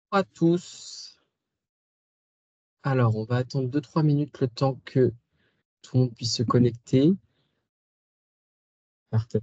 Bonjour à tous. Alors, on va attendre 2-3 minutes le temps que tout le monde puisse se connecter. Parfait.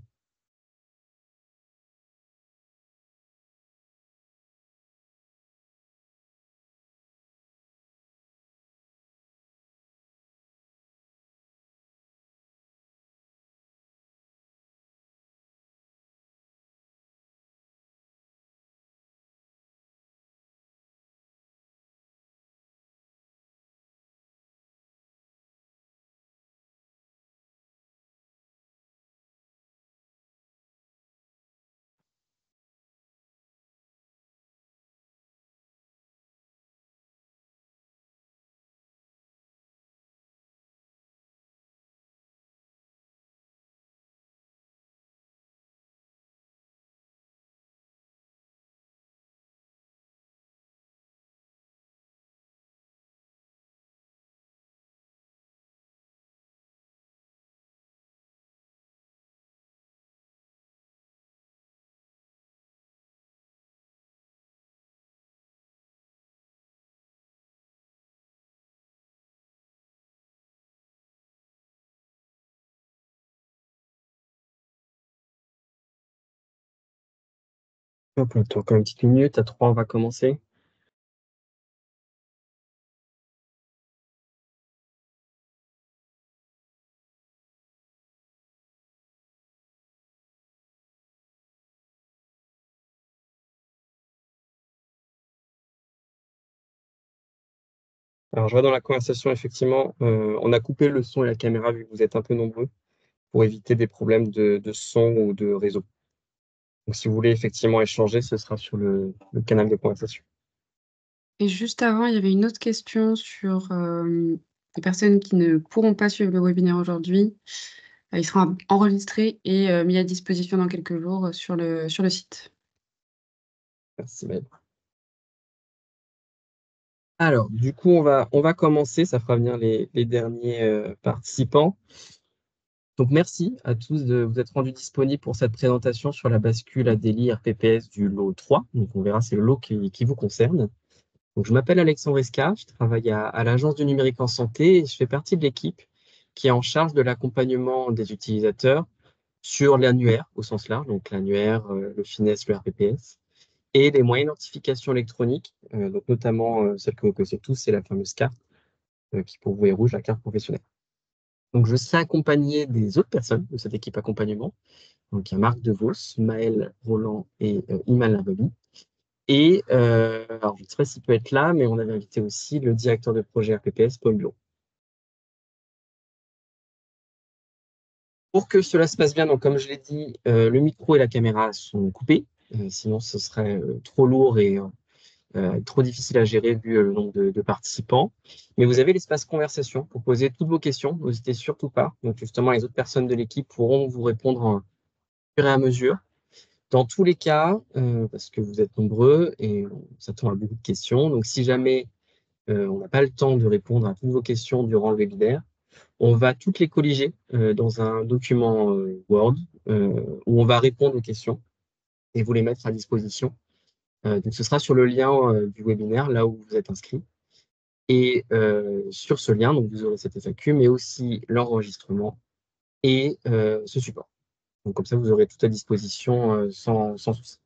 Hop, on attend encore une petite minute. À 3, on va commencer. Alors, je vois dans la conversation, effectivement, on a coupé le son et la caméra vu que vous êtes un peu nombreux pour éviter des problèmes de son ou de réseau. Donc, si vous voulez effectivement échanger, ce sera sur le canal de conversation. Et juste avant, il y avait une autre question sur, les personnes qui ne pourront pas suivre le webinaire aujourd'hui. Il sera enregistré et mis à disposition dans quelques jours, sur le site. Merci, Maëlle. Alors, du coup, on va commencer. Ça fera venir les derniers participants. Donc, merci à tous de vous être rendus disponibles pour cette présentation sur la bascule ADELI RPPS du lot 3. Donc, on verra, c'est le lot qui vous concerne. Donc, je m'appelle Alexandre Esca, je travaille à l'Agence du numérique en santé et je fais partie de l'équipe qui est en charge de l'accompagnement des utilisateurs sur l'annuaire au sens large, donc l'annuaire, le FINES, le RPPS, et les moyens d'identification électronique, donc notamment celle que vous connaissez tous, c'est la fameuse carte qui pour vous est rouge, la carte professionnelle. Donc, je serai accompagné des autres personnes de cette équipe accompagnement. Donc, il y a Marc Devos, Maël Roland et Iman Lababi. Et alors, je ne sais pas s'il peut être là, mais on avait invité aussi le directeur de projet RPPS, Paul Bureau. Pour que cela se passe bien, donc comme je l'ai dit, le micro et la caméra sont coupés. Sinon, ce serait trop lourd et trop difficile à gérer vu le nombre de participants. Mais vous avez l'espace conversation pour poser toutes vos questions. N'hésitez surtout pas. Donc, justement, les autres personnes de l'équipe pourront vous répondre au fur et à mesure. Dans tous les cas, parce que vous êtes nombreux et on s'attend à beaucoup de questions, donc si jamais on n'a pas le temps de répondre à toutes vos questions durant le webinaire, on va toutes les colliger dans un document Word où on va répondre aux questions et vous les mettre à disposition. Donc ce sera sur le lien du webinaire, là où vous êtes inscrit. Et sur ce lien, donc vous aurez cette FAQ, mais aussi l'enregistrement et ce support. Donc comme ça, vous aurez tout à disposition sans souci.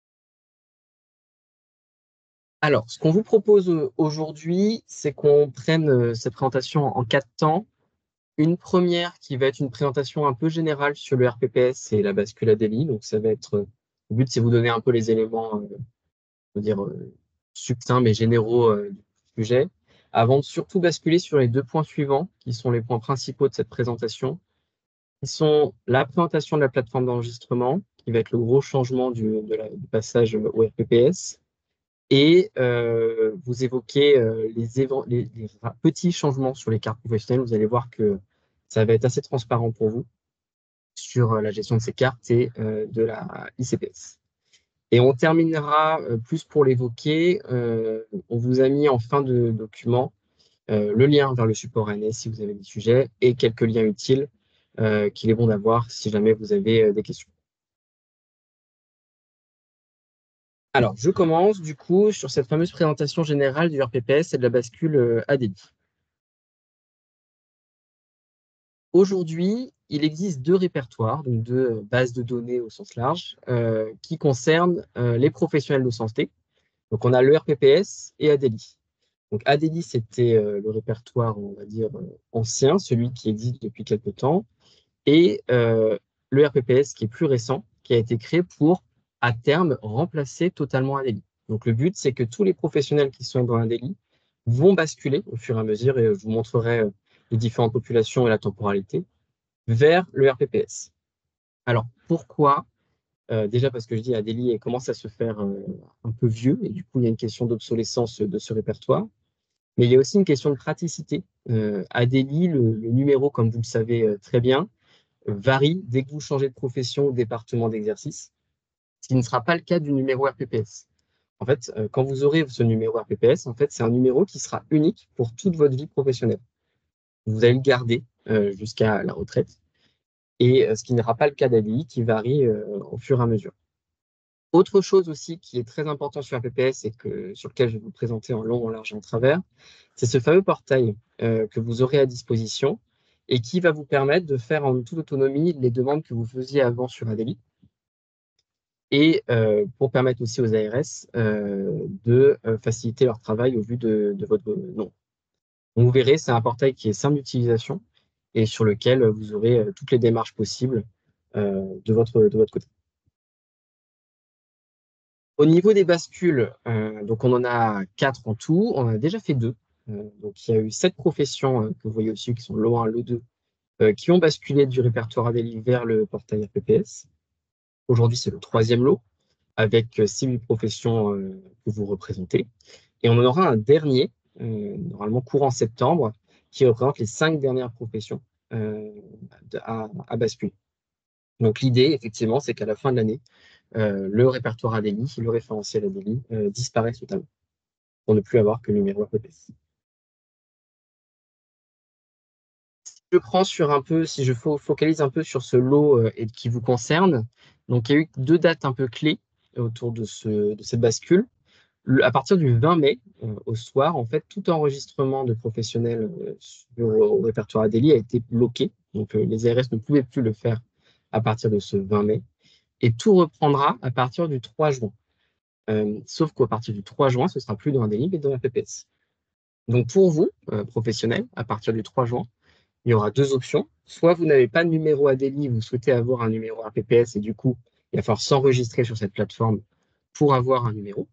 Alors, ce qu'on vous propose aujourd'hui, c'est qu'on prenne cette présentation en 4 temps. Une première qui va être une présentation un peu générale sur le RPPS et la bascule ADELI. Donc, ça va être, le but, c'est vous donner un peu les éléments, je veux dire, succincts mais généraux du sujet, avant de surtout basculer sur les 2 points suivants, qui sont les points principaux de cette présentation, qui sont la présentation de la plateforme d'enregistrement, qui va être le gros changement du passage au RPPS, et vous évoquez les petits changements sur les cartes professionnelles. Vous allez voir que ça va être assez transparent pour vous sur la gestion de ces cartes et de la ICPS. Et on terminera, plus pour l'évoquer, on vous a mis en fin de document le lien vers le support ANS si vous avez des sujets et quelques liens utiles qu'il est bon d'avoir si jamais vous avez des questions. Alors, je commence du coup sur cette fameuse présentation générale du RPPS et de la bascule ADELI. Aujourd'hui, il existe deux répertoires, donc deux bases de données au sens large, qui concernent les professionnels de santé. Donc, on a le RPPS et ADELI. Donc, ADELI, c'était le répertoire, on va dire, ancien, celui qui existe depuis quelque temps, et le RPPS qui est plus récent, qui a été créé pour, à terme, remplacer totalement ADELI. Donc, le but, c'est que tous les professionnels qui sont dans ADELI vont basculer au fur et à mesure, et je vous montrerai les différentes populations et la temporalité, vers le RPPS. Alors, pourquoi? Déjà parce que je dis ADELI commence à se faire un peu vieux, et du coup, il y a une question d'obsolescence de ce répertoire. Mais il y a aussi une question de praticité. ADELI, le numéro, comme vous le savez très bien, varie dès que vous changez de profession ou de département d'exercice, ce qui ne sera pas le cas du numéro RPPS. En fait, quand vous aurez ce numéro RPPS, en fait, c'est un numéro qui sera unique pour toute votre vie professionnelle. Vous allez le garder jusqu'à la retraite, et ce qui ne sera pas le cas d'ADI, qui varie au fur et à mesure. Autre chose aussi qui est très important sur RPPS et sur lequel je vais vous présenter en long, en large et en travers, c'est ce fameux portail que vous aurez à disposition et qui va vous permettre de faire en toute autonomie les demandes que vous faisiez avant sur ADELI, et pour permettre aussi aux ARS de faciliter leur travail au vu de votre nom. Donc, vous verrez, c'est un portail qui est simple d'utilisation et sur lequel vous aurez toutes les démarches possibles de votre côté. Au niveau des bascules, donc on en a 4 en tout, on en a déjà fait 2. Donc il y a eu 7 professions que vous voyez au-dessus, qui sont l'O1, l'O2, qui ont basculé du répertoire ADELI vers le portail RPPS. Aujourd'hui, c'est le 3e lot, avec 6 professions que vous représentez. Et on en aura un dernier, normalement courant septembre, qui représente les 5 dernières professions à basculer. Donc l'idée, effectivement, c'est qu'à la fin de l'année, le répertoire ADELI, le référentiel ADELI, disparaît totalement, pour ne plus avoir que le numéro RPPS. Je prends sur un peu, si je focalise un peu sur ce lot et qui vous concerne, donc il y a eu 2 dates un peu clés autour de cette bascule. À partir du 20 mai, au soir, en fait, tout enregistrement de professionnels au répertoire ADELI a été bloqué. Donc, les ARS ne pouvaient plus le faire à partir de ce 20 mai. Et tout reprendra à partir du 3 juin. Sauf qu'à partir du 3 juin, ce sera plus dans ADELI, mais dans la PPS. Donc, pour vous, professionnels, à partir du 3 juin, il y aura 2 options. Soit vous n'avez pas de numéro ADELI, vous souhaitez avoir un numéro RPPS, et du coup, il va falloir s'enregistrer sur cette plateforme pour avoir un numéro.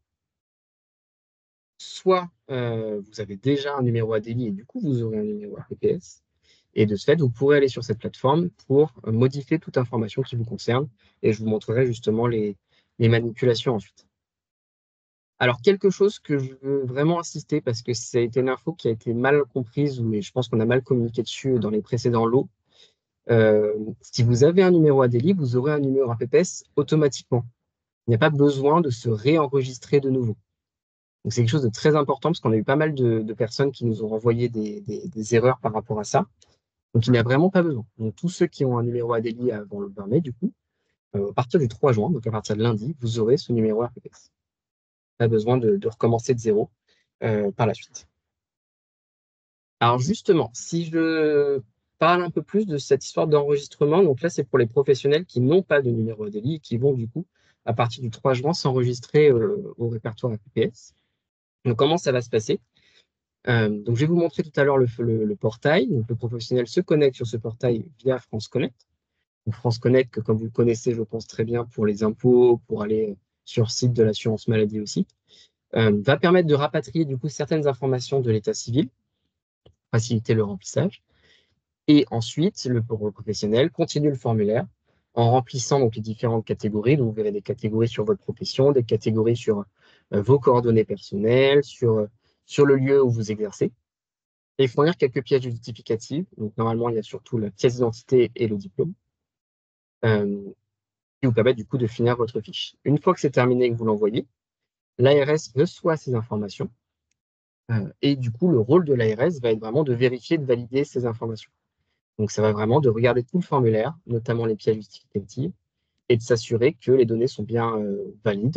Soit vous avez déjà un numéro ADELI et du coup, vous aurez un numéro RPPS. Et de ce fait, vous pourrez aller sur cette plateforme pour modifier toute information qui vous concerne. Et je vous montrerai justement les manipulations ensuite. Alors, quelque chose que je veux vraiment insister, parce que ça a été une info qui a été mal comprise, et je pense qu'on a mal communiqué dessus dans les précédents lots. Si vous avez un numéro ADELI, vous aurez un numéro RPPS automatiquement. Il n'y a pas besoin de se réenregistrer de nouveau. Donc, c'est quelque chose de très important parce qu'on a eu pas mal de personnes qui nous ont renvoyé des erreurs par rapport à ça. Donc, il n'y a vraiment pas besoin. Donc, tous ceux qui ont un numéro ADELI avant le 20 mai, du coup, à partir du 3 juin, donc à partir de lundi, vous aurez ce numéro RPPS. Pas besoin de recommencer de zéro par la suite. Alors, justement, si je parle un peu plus de cette histoire d'enregistrement, donc là, c'est pour les professionnels qui n'ont pas de numéro ADELI et qui vont, du coup, à partir du 3 juin, s'enregistrer au répertoire RPPS. Donc, comment ça va se passer? Donc, je vais vous montrer tout à l'heure le portail. Donc, le professionnel se connecte sur ce portail via France Connect. Donc, France Connect, que comme vous le connaissez, je pense très bien pour les impôts, pour aller sur le site de l'assurance maladie aussi, va permettre de rapatrier du coup certaines informations de l'état civil, faciliter le remplissage. Et ensuite, le professionnel continue le formulaire en remplissant donc les différentes catégories. Donc, vous verrez des catégories sur votre profession, des catégories sur vos coordonnées personnelles, sur le lieu où vous exercez, et fournir quelques pièces justificatives. Donc, normalement, il y a surtout la pièce d'identité et le diplôme, qui vous permettent du coup de finir votre fiche. Une fois que c'est terminé et que vous l'envoyez, l'ARS reçoit ces informations, et du coup, le rôle de l'ARS va être vraiment de vérifier, de valider ces informations. Donc, ça va vraiment de regarder tout le formulaire, notamment les pièces justificatives, et de s'assurer que les données sont bien valides,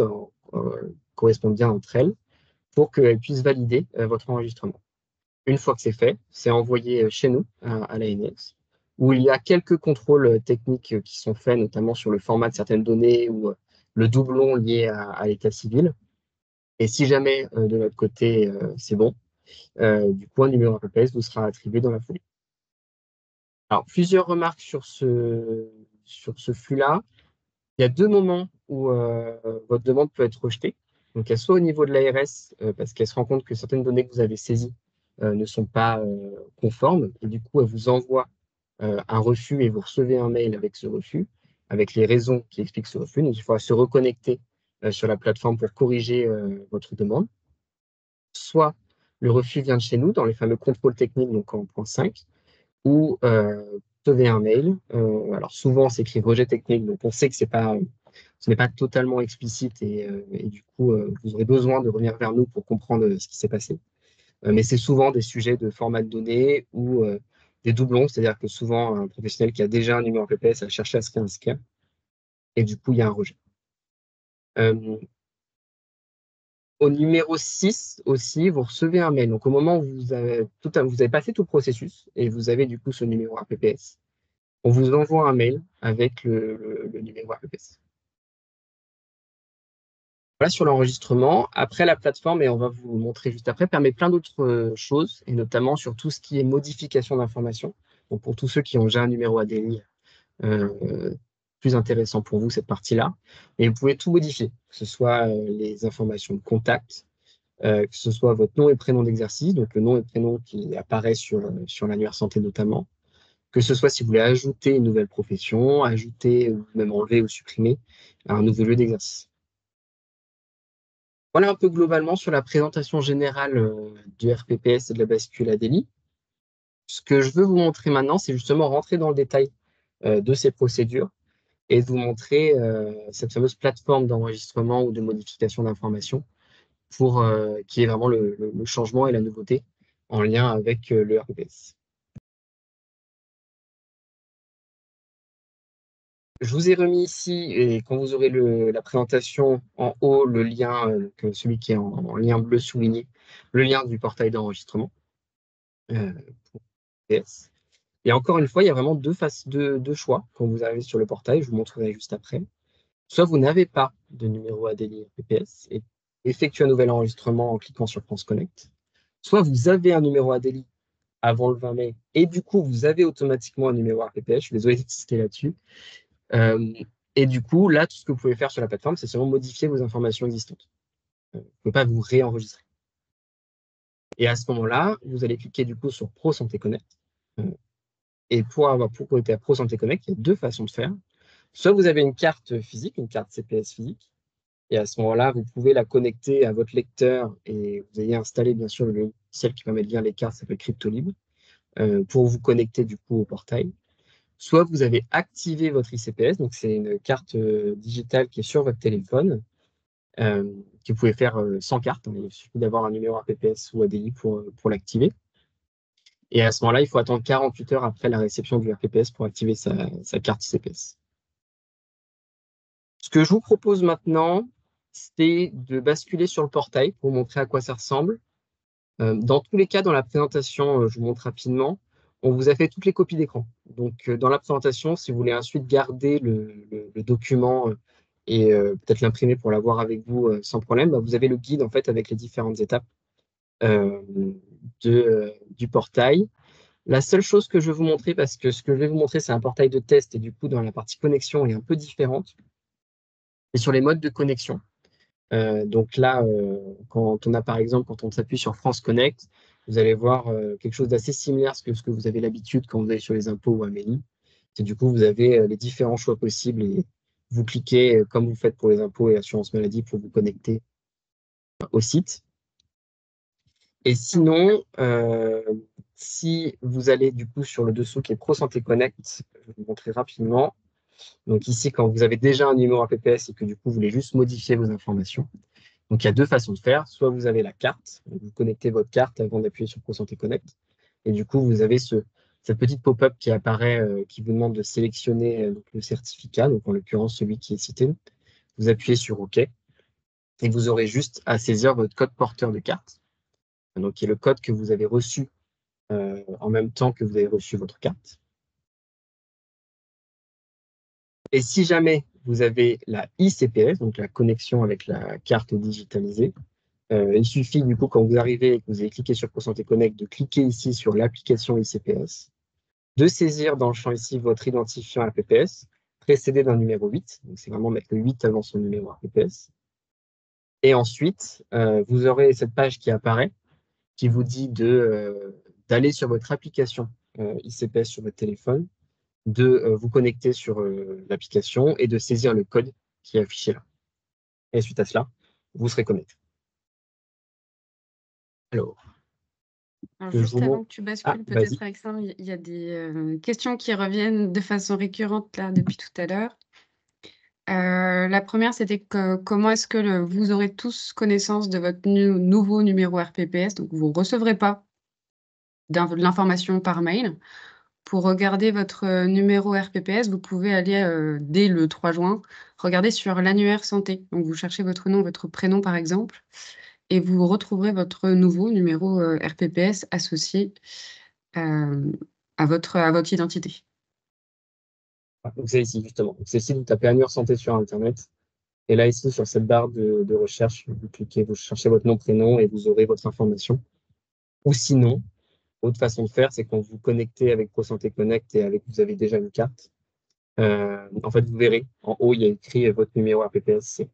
correspondent bien entre elles pour qu'elles puissent valider votre enregistrement. Une fois que c'est fait, c'est envoyé chez nous, à l'ANS, où il y a quelques contrôles techniques qui sont faits, notamment sur le format de certaines données ou le doublon lié à l'état civil. Et si jamais de notre côté c'est bon, du coup un numéro RPPS vous sera attribué dans la foulée. Alors, plusieurs remarques sur ce flux-là. Il y a deux moments où votre demande peut être rejetée. Donc, elle soit au niveau de l'ARS, parce qu'elle se rend compte que certaines données que vous avez saisies ne sont pas conformes, et du coup, elle vous envoie un refus et vous recevez un mail avec ce refus, avec les raisons qui expliquent ce refus. Donc, il faudra se reconnecter sur la plateforme pour corriger votre demande. Soit le refus vient de chez nous, dans les fameux contrôles techniques, donc en point 5, ou recevez un mail. Alors souvent, c'est écrit rejet technique, donc on sait que ce n'est pas totalement explicite et du coup, vous aurez besoin de revenir vers nous pour comprendre ce qui s'est passé. Mais c'est souvent des sujets de format de données ou des doublons, c'est-à-dire que souvent, un professionnel qui a déjà un numéro PPS a cherché à se réinscrire et du coup, il y a un rejet. Au numéro 6 aussi, vous recevez un mail. Donc, au moment où vous avez passé tout le processus et vous avez du coup ce numéro RPPS, on vous envoie un mail avec le numéro RPPS. Voilà sur l'enregistrement. Après, la plateforme, et on va vous montrer juste après, permet plein d'autres choses, et notamment sur tout ce qui est modification d'informations. Donc, pour tous ceux qui ont déjà un numéro ADI, plus intéressant pour vous, cette partie-là. Et vous pouvez tout modifier, que ce soit les informations de contact, que ce soit votre nom et prénom d'exercice, donc le nom et prénom qui apparaît sur l'annuaire santé notamment, que ce soit si vous voulez ajouter une nouvelle profession, ajouter ou même enlever ou supprimer un nouveau lieu d'exercice. Voilà un peu globalement sur la présentation générale du RPPS et de la bascule ADELI. Ce que je veux vous montrer maintenant, c'est justement rentrer dans le détail de ces procédures et de vous montrer cette fameuse plateforme d'enregistrement ou de modification d'informations pour qui est vraiment le changement et la nouveauté en lien avec le RPPS. Je vous ai remis ici, et quand vous aurez la présentation en haut, le lien, celui qui est en lien bleu souligné, le lien du portail d'enregistrement pour PS. Et encore une fois, il y a vraiment deux choix quand vous arrivez sur le portail, je vous montrerai juste après. Soit vous n'avez pas de numéro ADELI RPPS et effectuez un nouvel enregistrement en cliquant sur France Connect. Soit vous avez un numéro ADELI avant le 20 mai et du coup, vous avez automatiquement un numéro RPPS. Je suis désolé d'insister là-dessus. Et du coup, là, tout ce que vous pouvez faire sur la plateforme, c'est seulement modifier vos informations existantes. Vous ne pouvez pas vous réenregistrer. Et à ce moment-là, vous allez cliquer du coup sur Pro Santé Connect. Et pour connecter à Pro Santé Connect, il y a deux façons de faire. Soit vous avez une carte physique, une carte CPS physique, et à ce moment-là, vous pouvez la connecter à votre lecteur et vous ayez installé bien sûr le logiciel qui permet de lire les cartes, ça s'appelle Cryptolib, pour vous connecter du coup au portail. Soit vous avez activé votre ICPS, donc c'est une carte digitale qui est sur votre téléphone, que vous pouvez faire sans carte. Il suffit d'avoir un numéro RPPS ou ADI pour l'activer. Et à ce moment-là, il faut attendre 48 heures après la réception du RPPS pour activer sa carte ICPS. Ce que je vous propose maintenant, c'est de basculer sur le portail pour vous montrer à quoi ça ressemble. Dans tous les cas, dans la présentation, je vous montre rapidement, on vous a fait toutes les copies d'écran. Donc, dans la présentation, si vous voulez ensuite garder le document et peut-être l'imprimer pour l'avoir avec vous sans problème, bah, vous avez le guide en fait avec les différentes étapes euh, du portail. La seule chose que je vais vous montrer, parce que ce que je vais vous montrer, c'est un portail de test et du coup, dans la partie connexion, est un peu différente, c'est sur les modes de connexion. Donc là, quand on a par exemple, quand on s'appuie sur France Connect, vous allez voir quelque chose d'assez similaire à ce que vous avez l'habitude quand vous allez sur les impôts ou Amélie. C'est du coup, vous avez les différents choix possibles et vous cliquez comme vous faites pour les impôts et l'assurance maladie pour vous connecter au site. Et sinon, si vous allez du coup sur le dessous qui est Pro Santé Connect, je vais vous montrer rapidement. Donc ici, quand vous avez déjà un numéro APPS et que du coup, vous voulez juste modifier vos informations, donc, il y a deux façons de faire. Soit vous avez la carte, vous connectez votre carte avant d'appuyer sur Pro Santé Connect. Et du coup, vous avez cette petite pop-up qui apparaît, qui vous demande de sélectionner donc, le certificat, donc en l'occurrence celui qui est cité. Vous appuyez sur OK. Et vous aurez juste à saisir votre code porteur de carte, donc qui est le code que vous avez reçu en même temps que vous avez reçu votre carte. Et si jamais vous avez la ICPS, donc la connexion avec la carte digitalisée, il suffit du coup quand vous arrivez et que vous avez cliqué sur ProSanté Connect de cliquer ici sur l'application ICPS, de saisir dans le champ ici votre identifiant RPPS, précédé d'un numéro 8, donc c'est vraiment mettre le 8 avant son numéro RPPS. Et ensuite, vous aurez cette page qui apparaît, qui vous dit d'aller sur votre application ICPS sur votre téléphone, de vous connecter sur l'application et de saisir le code qui est affiché là. Et suite à cela, vous serez connecté. Alors, Alors, que je vous juste avant montre. que tu Ah, bascules, peut-être, vas-y. Alexandre, il y a des questions qui reviennent de façon récurrente là depuis tout à l'heure. La première, c'était comment est-ce que vous aurez tous connaissance de votre nouveau numéro RPPS? Donc, vous ne recevrez pas de l'information par mail. Pour regarder votre numéro RPPS, vous pouvez aller dès le 3 juin, regarder sur l'annuaire santé. Donc, vous cherchez votre nom, votre prénom, par exemple, et vous retrouverez votre nouveau numéro RPPS associé euh, à votre identité. Ah, donc c'est ici, justement. C'est ici, vous tapez Annuaire Santé sur Internet. Et là, ici, sur cette barre de recherche, vous cliquez, vous cherchez votre nom, prénom et vous aurez votre information. Ou sinon, autre façon de faire, c'est quand vous connectez avec ProSanté Connect et avec vous avez déjà une carte. En fait, vous verrez, en haut, il y a écrit votre numéro RPPS.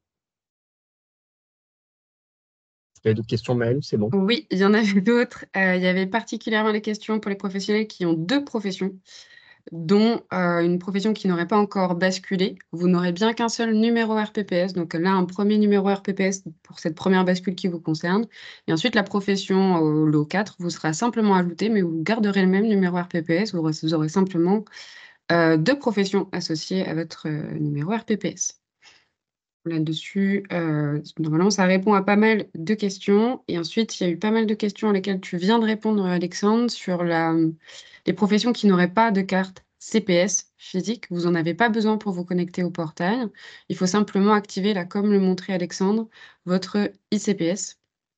Il y a d'autres questions, Maëlle, c'est bon. Oui, il y en avait d'autres. Il y avait particulièrement les questions pour les professionnels qui ont deux professions, dont une profession qui n'aurait pas encore basculé. Vous n'aurez bien qu'un seul numéro RPPS. Donc là, un premier numéro RPPS pour cette première bascule qui vous concerne. Et ensuite, la profession au lot 4 vous sera simplement ajoutée, mais vous garderez le même numéro RPPS. Vous aurez simplement deux professions associées à votre numéro RPPS. Là-dessus, normalement, ça répond à pas mal de questions et ensuite, il y a eu pas mal de questions à lesquelles tu viens de répondre, Alexandre, sur les professions qui n'auraient pas de carte CPS physique. Vous en avez pas besoin pour vous connecter au portail. Il faut simplement activer, là, comme le montrait Alexandre, votre ICPS.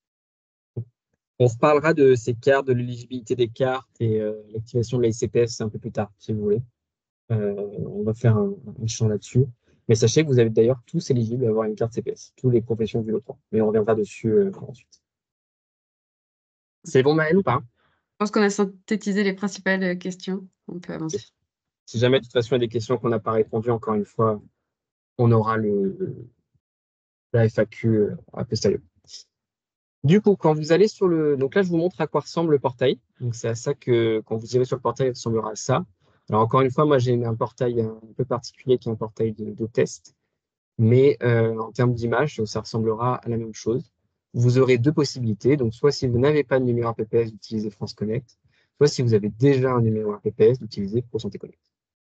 On reparlera de ces cartes, de l'éligibilité des cartes et l'activation de la ICPS un peu plus tard, si vous voulez. On va faire un champ là-dessus. Mais sachez que vous avez d'ailleurs tous éligibles à avoir une carte CPS, tous les professions du lot 3. Mais on reviendra dessus ensuite. C'est bon, Maëlle, ou pas? Je pense qu'on a synthétisé les principales, questions. On peut Ok. avancer. Si jamais, de toute façon, il y a des questions qu'on n'a pas répondues, encore une fois, on aura la FAQ à posteriori. Du coup, quand vous allez sur le... Donc là, je vous montre à quoi ressemble le portail. Donc c'est à ça que, quand vous irez sur le portail, il ressemblera à ça. Alors encore une fois, moi, j'ai un portail un peu particulier qui est un portail de test. Mais en termes d'image, ça ressemblera à la même chose. Vous aurez deux possibilités. Donc, soit si vous n'avez pas de numéro RPPS, d'utiliser France Connect. Soit si vous avez déjà un numéro RPPS, d'utiliser ProSanté Connect.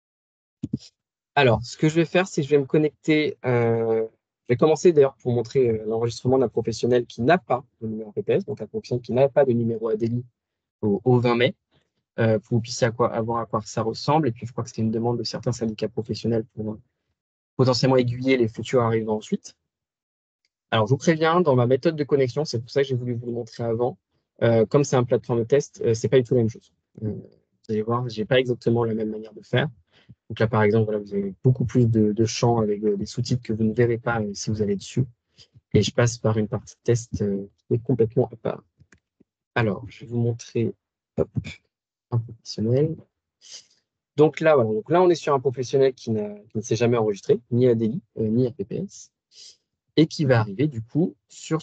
Alors, ce que je vais faire, c'est que je vais me connecter. Je vais commencer d'ailleurs pour montrer l'enregistrement d'un professionnel qui n'a pas de numéro RPPS, donc un professionnel qui n'a pas de numéro ADELI au 20 mai, pour que vous puissiez avoir à quoi ça ressemble. Et puis, je crois que c'est une demande de certains syndicats professionnels pour potentiellement aiguiller les futurs arrivants ensuite. Alors, je vous préviens, dans ma méthode de connexion, c'est pour ça que j'ai voulu vous le montrer avant. Comme c'est un plateforme de test, c'est pas du tout la même chose. Vous allez voir, j'ai pas exactement la même manière de faire. Donc là, par exemple, voilà, vous avez beaucoup plus de champs avec des sous-titres que vous ne verrez pas si vous allez dessus. Et je passe par une partie test qui est complètement à part. Alors, je vais vous montrer hop, un professionnel. Donc là, voilà, donc là, on est sur un professionnel qui ne s'est jamais enregistré, ni ADI, ni RPPS, et qui va arriver du coup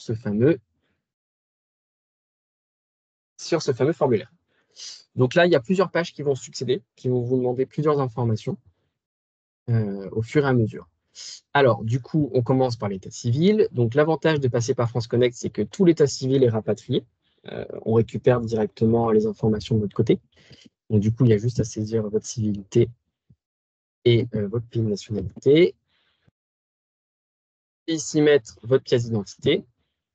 sur ce fameux formulaire. Donc là, il y a plusieurs pages qui vont succéder, qui vont vous demander plusieurs informations au fur et à mesure. Alors, du coup, on commence par l'état civil. Donc, l'avantage de passer par France Connect, c'est que tout l'état civil est rapatrié. On récupère directement les informations de votre côté. Donc, du coup, il y a juste à saisir votre civilité et votre pays de nationalité. Et ici, mettre votre pièce d'identité.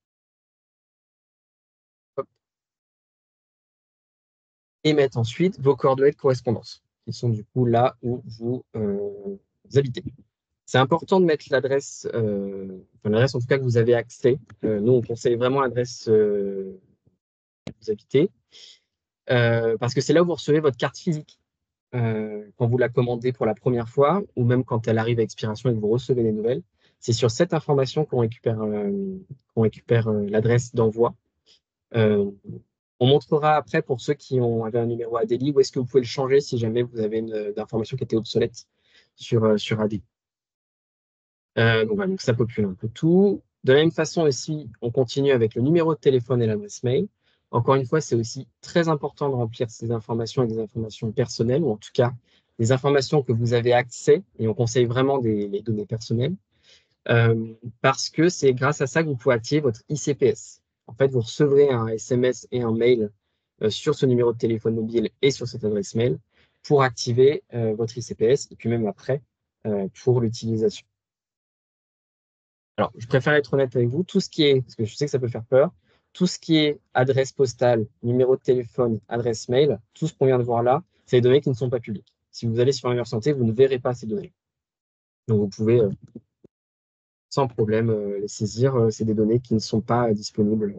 Et mettre ensuite vos coordonnées de correspondance, qui sont du coup là où vous habitez. C'est important de mettre l'adresse, enfin, l'adresse en tout cas que vous avez accès. Nous, on conseille vraiment l'adresse où vous habitez, parce que c'est là où vous recevez votre carte physique quand vous la commandez pour la première fois, ou même quand elle arrive à expiration et que vous recevez des nouvelles. C'est sur cette information qu'on récupère l'adresse d'envoi. Euh, on montrera après pour ceux qui avaient un numéro ADELI où est-ce que vous pouvez le changer si jamais vous avez une information qui était obsolète sur ADELI. Donc, voilà, donc ça popule un peu tout. De la même façon aussi, on continue avec le numéro de téléphone et l'adresse mail. Encore une fois, c'est aussi très important de remplir ces informations avec des informations personnelles, ou en tout cas des informations que vous avez accès, et on conseille vraiment les données personnelles, parce que c'est grâce à ça que vous pouvez activer votre ICPS. En fait, vous recevrez un SMS et un mail sur ce numéro de téléphone mobile et sur cette adresse mail pour activer votre ICPS, et puis même après, pour l'utilisation. Alors, je préfère être honnête avec vous, tout ce qui est, parce que je sais que ça peut faire peur, tout ce qui est adresse postale, numéro de téléphone, adresse mail, tout ce qu'on vient de voir là, c'est des données qui ne sont pas publiques. Si vous allez sur Meilleure Santé, vous ne verrez pas ces données. Donc, vous pouvez sans problème les saisir. C'est des données qui ne sont pas disponibles.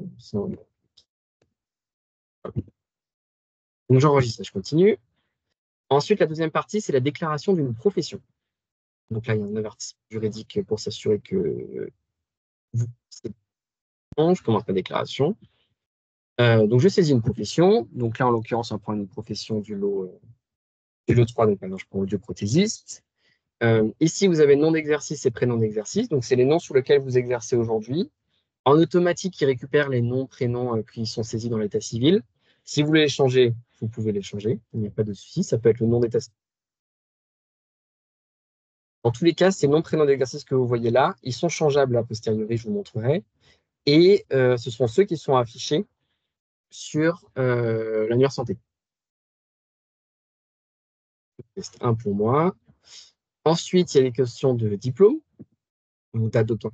Donc, j'enregistre, je continue. Ensuite, la deuxième partie, c'est la déclaration d'une profession. Donc là, il y a un avertissement juridique pour s'assurer que vous, c'est bon. Je commence ma déclaration. Donc, je saisis une profession. Donc là, en l'occurrence, on va prendre une profession du lot 3, donc maintenant, je prends audioprothésiste. Ici, vous avez nom d'exercice et prénom d'exercice. Donc, c'est les noms sur lesquels vous exercez aujourd'hui. En automatique, il récupère les noms, prénoms qui sont saisis dans l'état civil. Si vous voulez les changer, vous pouvez les changer. Il n'y a pas de souci. Ça peut être le nom d'état civil. Dans tous les cas, ces noms, prénoms d'exercice que vous voyez là, ils sont changeables a posteriori, je vous montrerai. Et ce sont ceux qui sont affichés sur l'annuaire santé. Test 1 pour moi. Ensuite, il y a les questions de diplôme, ou date d'obtention.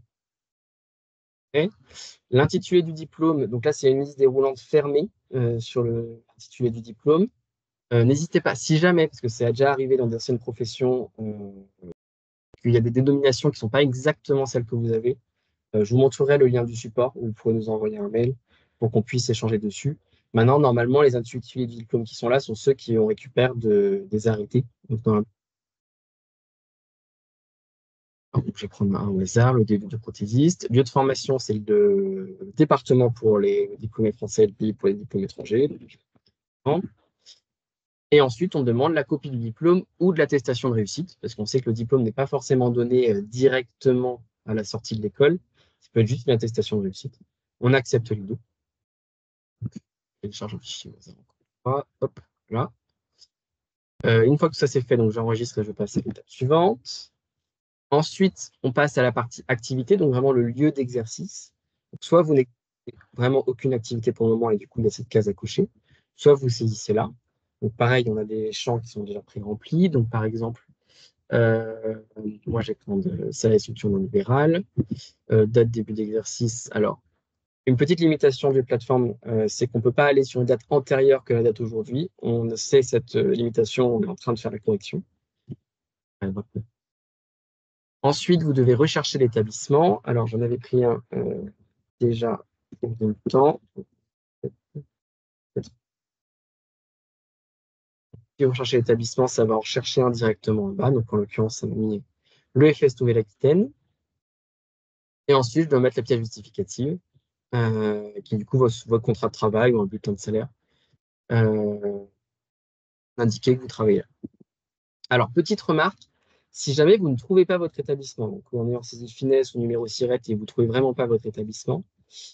L'intitulé du diplôme, donc là, c'est une liste déroulante fermée sur l'intitulé du diplôme. N'hésitez pas, si jamais, parce que ça a déjà arrivé dans d'anciennes professions, qu'il y a des dénominations qui ne sont pas exactement celles que vous avez, je vous montrerai le lien du support où vous pourrez nous envoyer un mail pour qu'on puisse échanger dessus. Maintenant, normalement, les intitulés du diplôme qui sont là sont ceux qui on récupère des arrêtés. Donc, je vais prendre un au hasard, le début de prothésiste. Lieu de formation, c'est le département pour les diplômés français et le pays pour les diplômes étrangers. Et ensuite, on demande la copie du diplôme ou de l'attestation de réussite, parce qu'on sait que le diplôme n'est pas forcément donné directement à la sortie de l'école. Ça peut être juste une attestation de réussite. On accepte les deux. Je télécharge un fichier au hasard encore. Hop, là. Une fois que ça c'est fait, donc j'enregistre et je passe à l'étape suivante. Ensuite, on passe à la partie activité, donc vraiment le lieu d'exercice. Soit vous n'avez vraiment aucune activité pour le moment et du coup il y a cette case à cocher, soit vous saisissez là. Donc pareil, on a des champs qui sont déjà pré-remplis. Donc par exemple, euh, moi j'ai prendre salaire et structure non libérale, date début d'exercice. Alors, une petite limitation de plateforme, c'est qu'on ne peut pas aller sur une date antérieure que la date aujourd'hui. On sait cette limitation, on est en train de faire la correction. Ensuite, vous devez rechercher l'établissement. Alors, j'en avais pris un déjà en même temps. Si vous recherchez l'établissement, ça va en chercher un directement en bas. Donc, en l'occurrence, ça m'a mis le FS Nouvelle-Aquitaine. Et ensuite, je dois mettre la pièce justificative, qui est du coup votre contrat de travail ou un bulletin de salaire, indiquer que vous travaillez là. Alors, petite remarque, si jamais vous ne trouvez pas votre établissement, donc en ayant saisi finesse ou numéro SIRET et vous ne trouvez vraiment pas votre établissement,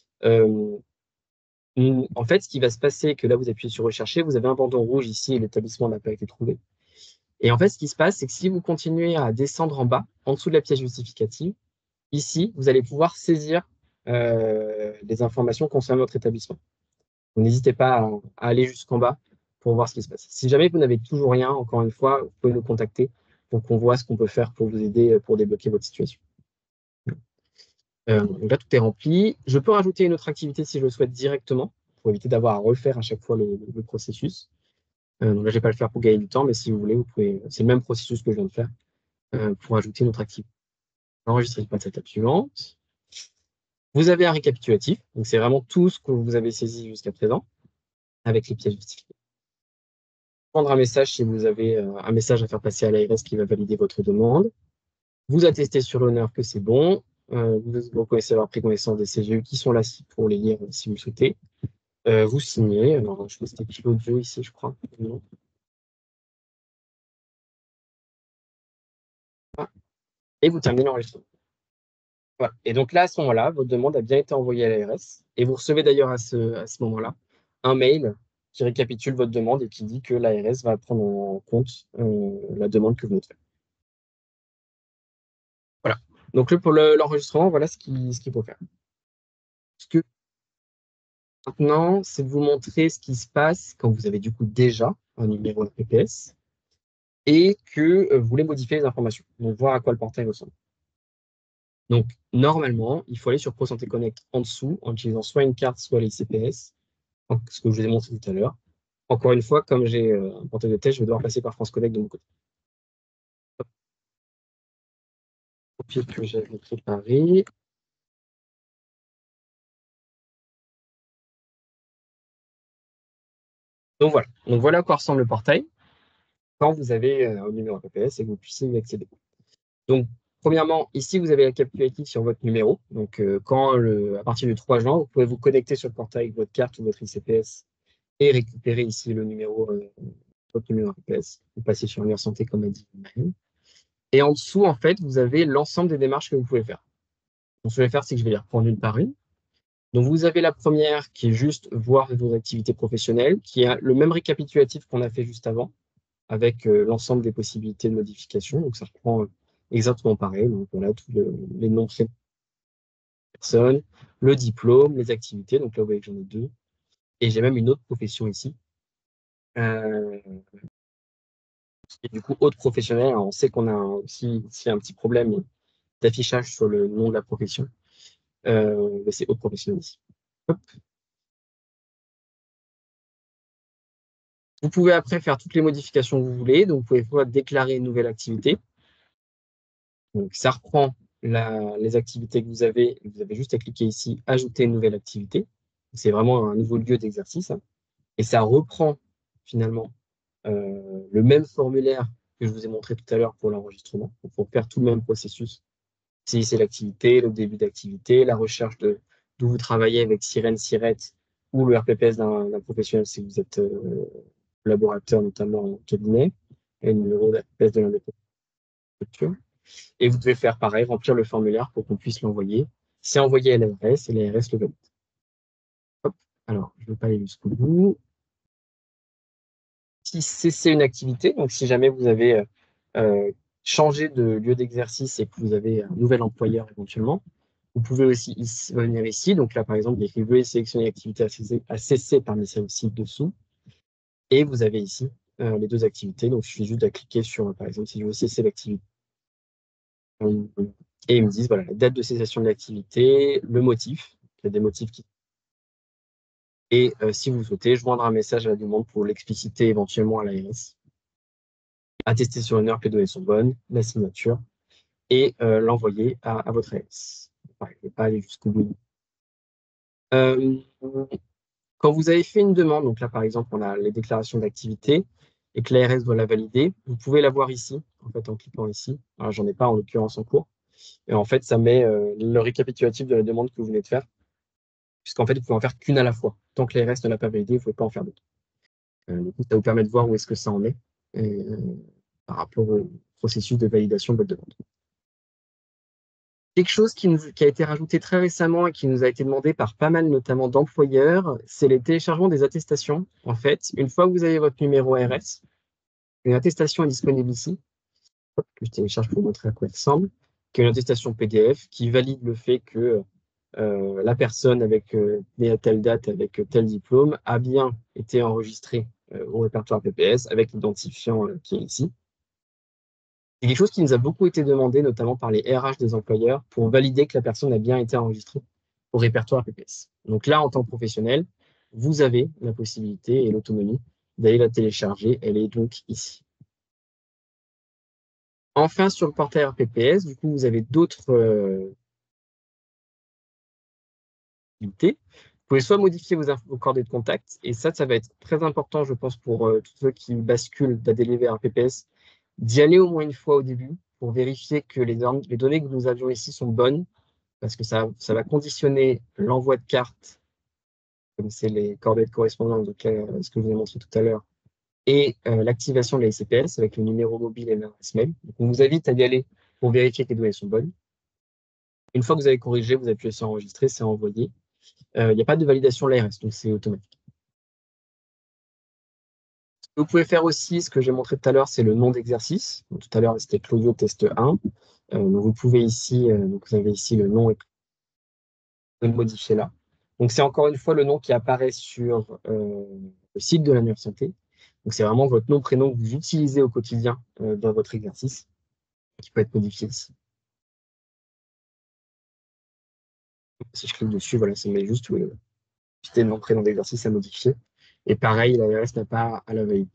en fait, ce qui va se passer, que là, vous appuyez sur rechercher, vous avez un bandeau rouge ici et l'établissement n'a pas été trouvé. Et en fait, ce qui se passe, c'est que si vous continuez à descendre en bas, en dessous de la pièce justificative, ici, vous allez pouvoir saisir des informations concernant votre établissement. Donc, n'hésitez pas à aller jusqu'en bas pour voir ce qui se passe. Si jamais vous n'avez toujours rien, encore une fois, vous pouvez nous contacter pour qu'on voit ce qu'on peut faire pour vous aider pour débloquer votre situation. Donc là, tout est rempli. Je peux rajouter une autre activité si je le souhaite directement, pour éviter d'avoir à refaire à chaque fois le processus. Donc là, je ne vais pas le faire pour gagner du temps, mais si vous voulez, vous pouvez. C'est le même processus que je viens de faire pour ajouter une autre activité. Enregistrez pas cette étape suivante. Vous avez un récapitulatif, donc c'est vraiment tout ce que vous avez saisi jusqu'à présent, avec les pièces justifiées. Prendre un message si vous avez un message à faire passer à l'ARS qui va valider votre demande. Vous attestez sur l'honneur que c'est bon. Vous reconnaissez avoir pris connaissance des CGU qui sont là pour les lire si vous le souhaitez. Vous signez. Alors, je pense que c'était Pilote audio ici, je crois. Non. Ah. Et vous terminez l'enregistrement. Voilà. Et donc là, à ce moment-là, votre demande a bien été envoyée à l'ARS. Et vous recevez d'ailleurs à ce moment-là un mail qui récapitule votre demande et qui dit que l'ARS va prendre en compte la demande que vous venez de faire. Voilà. Donc pour l'enregistrement, voilà ce qu'il faut faire. Ce que maintenant, c'est de vous montrer ce qui se passe quand vous avez du coup déjà un numéro RPPS et que vous voulez modifier les informations. Donc voir à quoi le portail ressemble. Donc normalement, il faut aller sur Pro Santé Connect en dessous en utilisant soit une carte, soit les CPS, ce que je vous ai montré tout à l'heure. Encore une fois, comme j'ai un portail de test, je vais devoir passer par France Connect de mon côté. Copier que j'avais préparé. Donc voilà à quoi ressemble le portail quand vous avez un numéro RPPS et que vous puissiez y accéder. Donc, premièrement, ici, vous avez la capitulative sur votre numéro. Donc, à partir du 3 juin, vous pouvez vous connecter sur le portail avec votre carte ou votre ICPS et récupérer ici le numéro, votre numéro RPPS. Vous passez sur Meilleure Santé, comme a dit Maëlle. Et en dessous, en fait, vous avez l'ensemble des démarches que vous pouvez faire. Donc, ce que je vais faire, c'est que je vais les reprendre une par une. Donc, vous avez la première qui est juste voir vos activités professionnelles, qui est le même récapitulatif qu'on a fait juste avant, avec l'ensemble des possibilités de modification. Donc, ça reprend exactement pareil. Donc, voilà, tous les noms, prénoms de personnes, le diplôme, les activités. Donc, là, vous voyez que j'en ai deux. Et j'ai même une autre profession ici. Et du coup, autre professionnel. Alors, on sait qu'on a aussi un petit problème d'affichage sur le nom de la profession. Mais c'est autre professionnel ici. Hop. Vous pouvez après faire toutes les modifications que vous voulez. Donc, vous pouvez pouvoir déclarer une nouvelle activité. Donc, ça reprend les activités que vous avez. Vous avez juste à cliquer ici, ajouter une nouvelle activité. C'est vraiment un nouveau lieu d'exercice. Et ça reprend finalement le même formulaire que je vous ai montré tout à l'heure pour l'enregistrement. Il faut faire tout le même processus. C'est l'activité, le début d'activité, la recherche d'où vous travaillez avec Sirène, Sirette ou le RPPS d'un professionnel si vous êtes collaborateur notamment en cabinet et le numéro de RPPS de l'indépendance. Et vous devez faire pareil, remplir le formulaire pour qu'on puisse l'envoyer. C'est envoyé à l'ARS et l'ARS le valide. Hop. Alors, je ne vais pas aller jusqu'au bout. Si c'est une activité, donc si jamais vous avez changé de lieu d'exercice et que vous avez un nouvel employeur éventuellement, vous pouvez aussi venir ici. Donc là, par exemple, il veuillez sélectionner l'activité à cesser parmi celles-ci dessous. Et vous avez ici les deux activités. Donc, il suffit juste de cliquer sur, par exemple, si je veux cesser l'activité. Et ils me disent, voilà, la date de cessation de l'activité, le motif. Il y a des motifs qui... Et si vous souhaitez, joindre un message à la demande pour l'expliciter éventuellement à l'ARS. Attester sur l'honneur que les données sont bonnes, la signature, et l'envoyer à votre ARS. Pareil, je ne vais pas aller jusqu'au bout. Quand vous avez fait une demande, donc là par exemple on a les déclarations d'activité et que l'ARS doit la valider, vous pouvez la voir ici, en fait en cliquant ici. Alors j'en ai pas en l'occurrence en cours. Et en fait ça met le récapitulatif de la demande que vous venez de faire, puisqu'en fait vous pouvez en faire qu'une à la fois. Tant que l'ARS ne l'a pas validée, vous ne pouvez pas en faire d'autres. Du coup ça vous permet de voir où est-ce que ça en est par rapport au processus de validation de votre demande. Quelque chose qui a été rajouté très récemment et qui nous a été demandé par pas mal, notamment d'employeurs, c'est les téléchargements des attestations. En fait, une fois que vous avez votre numéro RS, une attestation est disponible ici, que je télécharge pour vous montrer à quoi elle ressemble, qui est une attestation PDF qui valide le fait que la personne avec telle date, avec tel diplôme, a bien été enregistrée au répertoire PPS avec l'identifiant qui est ici. C'est quelque chose qui nous a beaucoup été demandé, notamment par les RH des employeurs, pour valider que la personne a bien été enregistrée au répertoire PPS. Donc là, en tant que professionnel, vous avez la possibilité et l'autonomie d'aller la télécharger. Elle est donc ici. Enfin, sur le portail RPPS, du coup, vous avez d'autres possibilités. Vous pouvez soit modifier vos coordonnées de contact, et ça va être très important, je pense, pour tous ceux qui basculent d'ADLE vers RPPS, d'y aller au moins une fois au début pour vérifier que les données que nous avions ici sont bonnes, parce que ça va conditionner l'envoi de cartes, comme c'est les coordonnées de correspondance, donc ce que je vous ai montré tout à l'heure, et l'activation de la ICPS avec le numéro mobile et l'adresse mail. Donc, on vous invite à y aller pour vérifier que les données sont bonnes. Une fois que vous avez corrigé, vous appuyez sur enregistrer, c'est envoyé. Il n'y a pas de validation de l'ARS, donc c'est automatique. Ce que vous pouvez faire aussi, ce que j'ai montré tout à l'heure, c'est le nom d'exercice. Tout à l'heure, c'était Clodio test 1. Donc vous pouvez ici, donc vous avez ici le nom et le modifier là. Donc c'est encore une fois le nom qui apparaît sur le site de l'annuaire santé. Donc c'est vraiment votre nom, prénom que vous utilisez au quotidien dans votre exercice, qui peut être modifié ici. Si je clique dessus, voilà, ça met juste le nom, prénom d'exercice à modifier. Et pareil, l'ARS n'a pas à la valider.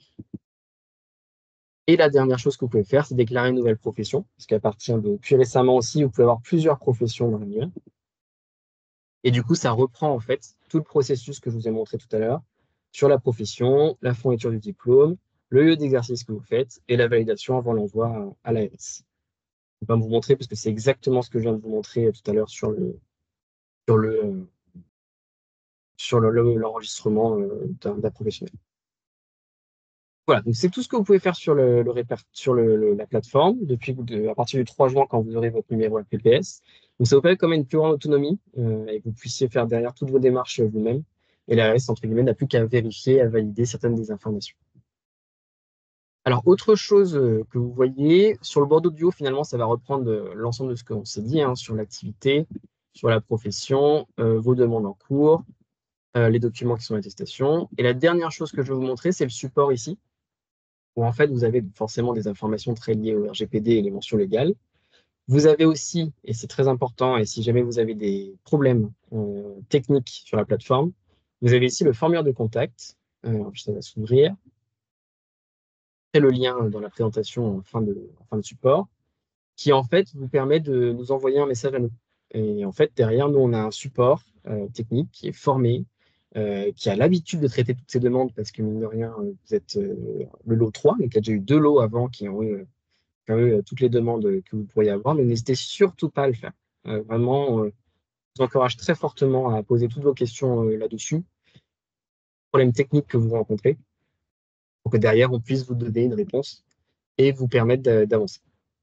Et la dernière chose que vous pouvez faire, c'est déclarer une nouvelle profession, parce qu'à partir de plus récemment aussi, vous pouvez avoir plusieurs professions dans l'annuaire. Et du coup, ça reprend en fait tout le processus que je vous ai montré tout à l'heure sur la profession, la fourniture du diplôme, le lieu d'exercice que vous faites et la validation avant l'envoi à l'ARS. Je ne vais pas vous montrer parce que c'est exactement ce que je viens de vous montrer tout à l'heure sur le, l'enregistrement d'un professionnel. Voilà, donc c'est tout ce que vous pouvez faire sur la plateforme à partir du 3 juin quand vous aurez votre numéro RPPS. Donc ça vous permet quand même une plus grande autonomie et que vous puissiez faire derrière toutes vos démarches vous-même. Et la reste, entre guillemets, n'a plus qu'à vérifier, à valider certaines des informations. Alors, autre chose que vous voyez, sur le bordereau du haut, finalement, ça va reprendre l'ensemble de ce qu'on s'est dit sur l'activité, sur la profession, vos demandes en cours, les documents qui sont attestation. Et la dernière chose que je vais vous montrer, c'est le support ici, où en fait, vous avez forcément des informations très liées au RGPD et les mentions légales. Vous avez aussi, et c'est très important, et si jamais vous avez des problèmes techniques sur la plateforme, vous avez ici le formulaire de contact. Ça va s'ouvrir. C'est le lien dans la présentation en fin de support, qui en fait vous permet de nous envoyer un message à nous. Et en fait, derrière, nous, on a un support technique qui est formé, qui a l'habitude de traiter toutes ces demandes, parce que mine de rien, vous êtes le lot 3, donc il y a déjà eu 2 lots avant qui ont eu toutes les demandes que vous pourriez avoir, mais n'hésitez surtout pas à le faire. Vraiment, je vous encourage très fortement à poser toutes vos questions là-dessus, problèmes techniques que vous rencontrez, pour que derrière, on puisse vous donner une réponse et vous permettre d'avancer.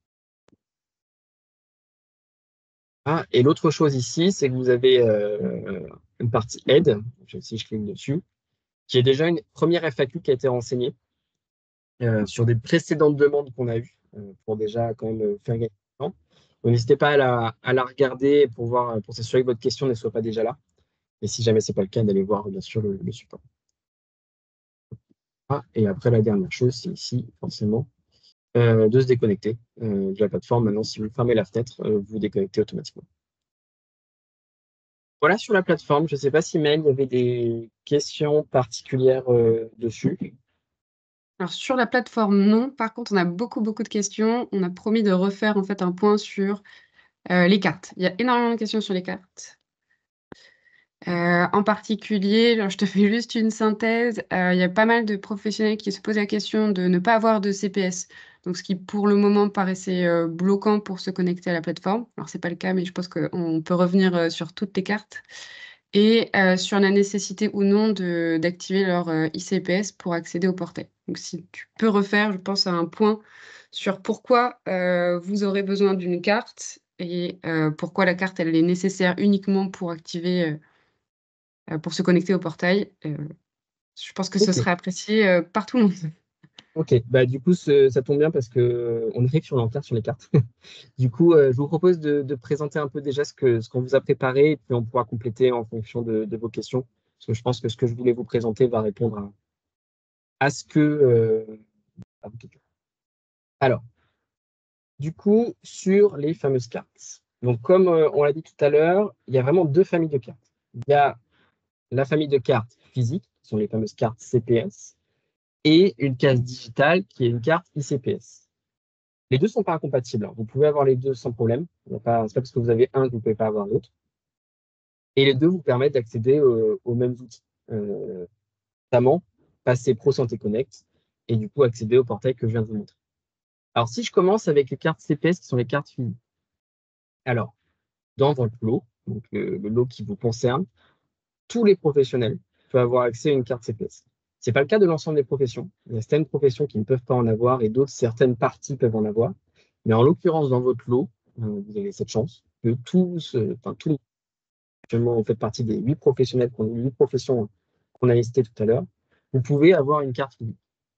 Ah, et l'autre chose ici, c'est que vous avez une partie aide, si je clique dessus, qui est déjà une première FAQ qui a été renseignée sur des précédentes demandes qu'on a eues pour déjà quand même faire gagner du temps. Donc, n'hésitez pas à la regarder pour voir, pour s'assurer que votre question ne soit pas déjà là. Et si jamais ce n'est pas le cas, d'aller voir bien sûr le support. Ah, et après, la dernière chose, c'est ici, forcément, de se déconnecter de la plateforme. Maintenant, si vous fermez la fenêtre, vous vous déconnectez automatiquement. Voilà sur la plateforme. Je ne sais pas si Mel, il y avait des questions particulières dessus. Alors sur la plateforme, non. Par contre, on a beaucoup, beaucoup de questions. On a promis de refaire en fait un point sur les cartes. Il y a énormément de questions sur les cartes. En particulier, alors je te fais juste une synthèse, il y a pas mal de professionnels qui se posent la question de ne pas avoir de CPS. Donc ce qui, pour le moment, paraissait bloquant pour se connecter à la plateforme. Alors c'est pas le cas, mais je pense qu'on peut revenir sur toutes les cartes. Et sur la nécessité ou non d'activer leur ICPS pour accéder au portail. Donc si tu peux refaire, je pense, à un point sur pourquoi vous aurez besoin d'une carte et pourquoi la carte, elle est nécessaire uniquement pour activer pour se connecter au portail. Je pense que ce Ok, serait apprécié par tout le monde. ok. Bah, du coup, ça tombe bien parce qu'on arrive sur l'encart sur les cartes. Du coup, je vous propose de présenter un peu déjà ce qu'on vous a préparé et puis on pourra compléter en fonction de vos questions. Parce que je pense que ce que je voulais vous présenter va répondre à ce que. À vos questions. Alors, du coup, sur les fameuses cartes. Donc, comme on l'a dit tout à l'heure, il y a vraiment 2 familles de cartes. Il y a la famille de cartes physiques, qui sont les fameuses cartes CPS, et une carte digitale qui est une carte ICPS. Les deux ne sont pas incompatibles, hein. Vous pouvez avoir les deux sans problème. Ce n'est pas parce que vous avez un que vous ne pouvez pas avoir l'autre. Et les deux vous permettent d'accéder aux mêmes outils, notamment passer Pro Santé Connect et du coup accéder au portail que je viens de vous montrer. Alors, si je commence avec les cartes CPS qui sont les cartes physiques. Alors, dans votre lot, donc le lot qui vous concerne, tous les professionnels peuvent avoir accès à une carte CPS. Ce n'est pas le cas de l'ensemble des professions. Il y a certaines professions qui ne peuvent pas en avoir et d'autres, certaines parties peuvent en avoir. Mais en l'occurrence, dans votre lot, vous avez cette chance que tous, actuellement, vous faites partie des 8 professionnels, 8 professions qu'on a listées tout à l'heure, vous pouvez avoir une carte physique.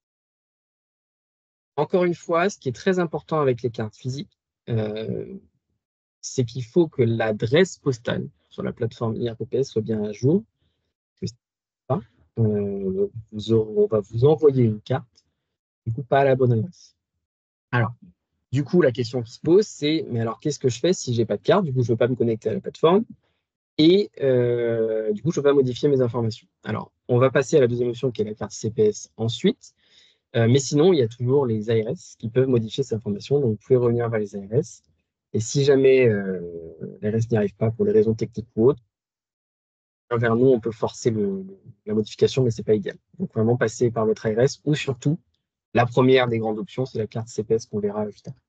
Encore une fois, ce qui est très important avec les cartes physiques, c'est qu'il faut que l'adresse postale sur la plateforme IRPPS soit bien à jour. Pas, on va vous envoyer une carte, du coup, pas à la bonne adresse. Alors, du coup, la question qui se pose, c'est, mais alors, qu'est-ce que je fais si j'ai pas de carte? Du coup, je ne veux pas me connecter à la plateforme et du coup, je ne peux pas modifier mes informations. Alors, on va passer à la deuxième option qui est la carte CPS ensuite. Mais sinon, il y a toujours les ARS qui peuvent modifier ces informations. Donc, vous pouvez revenir vers les ARS. Et si jamais l'ARS n'y arrive pas pour des raisons techniques ou autres, vers nous, on peut forcer la modification, mais ce n'est pas idéal. Donc, vraiment passer par votre ARS ou surtout, la première des grandes options, c'est la carte CPS qu'on verra juste après.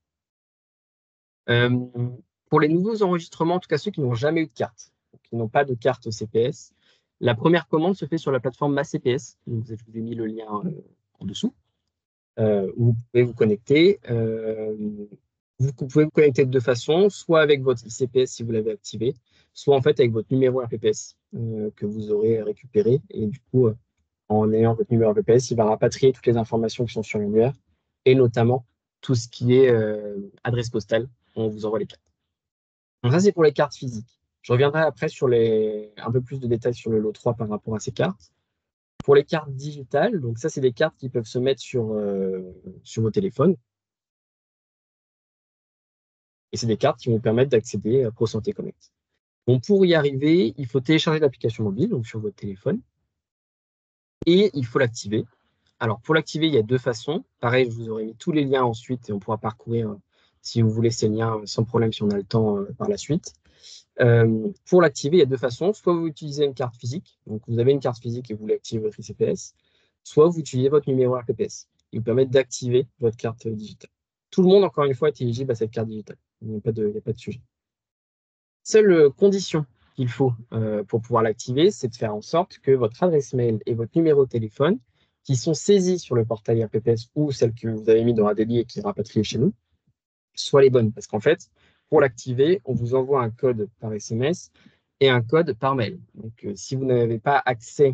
Pour les nouveaux enregistrements, en tout cas ceux qui n'ont jamais eu de carte, qui n'ont pas de carte CPS, la première commande se fait sur la plateforme Ma CPS. Donc, je vous ai mis le lien en dessous. Où vous pouvez vous connecter. Vous pouvez vous connecter de deux façons, soit avec votre ICPS si vous l'avez activé, soit en fait avec votre numéro RPPS que vous aurez récupéré. Et du coup, en ayant votre numéro RPPS, il va rapatrier toutes les informations qui sont sur l'annuaire et notamment tout ce qui est adresse postale. On vous envoie les cartes. Donc ça, c'est pour les cartes physiques. Je reviendrai après sur un peu plus de détails sur le lot 3 par rapport à ces cartes. Pour les cartes digitales, donc ça, c'est des cartes qui peuvent se mettre sur vos téléphones. Et c'est des cartes qui vont permettre d'accéder à Pro Santé Connect. Bon, pour y arriver, il faut télécharger l'application mobile, donc sur votre téléphone, et il faut l'activer. Alors, pour l'activer, il y a deux façons. Pareil, je vous aurai mis tous les liens ensuite et on pourra parcourir, si vous voulez, ces liens sans problème si on a le temps par la suite. Pour l'activer, il y a deux façons. Soit vous utilisez une carte physique, donc vous avez une carte physique et vous voulez activer votre ICPS, soit vous utilisez votre numéro RPPS. Il vous permet d'activer votre carte digitale. Tout le monde, encore une fois, est éligible à cette carte digitale. Il n'y a pas de sujet. Seule condition qu'il faut pour pouvoir l'activer, c'est de faire en sorte que votre adresse mail et votre numéro de téléphone, qui sont saisis sur le portail RPPS ou celle que vous avez mis dans ADELI et qui est rapatriée chez nous, soient les bonnes. Parce qu'en fait, pour l'activer, on vous envoie un code par SMS et un code par mail. Donc, si vous n'avez pas accès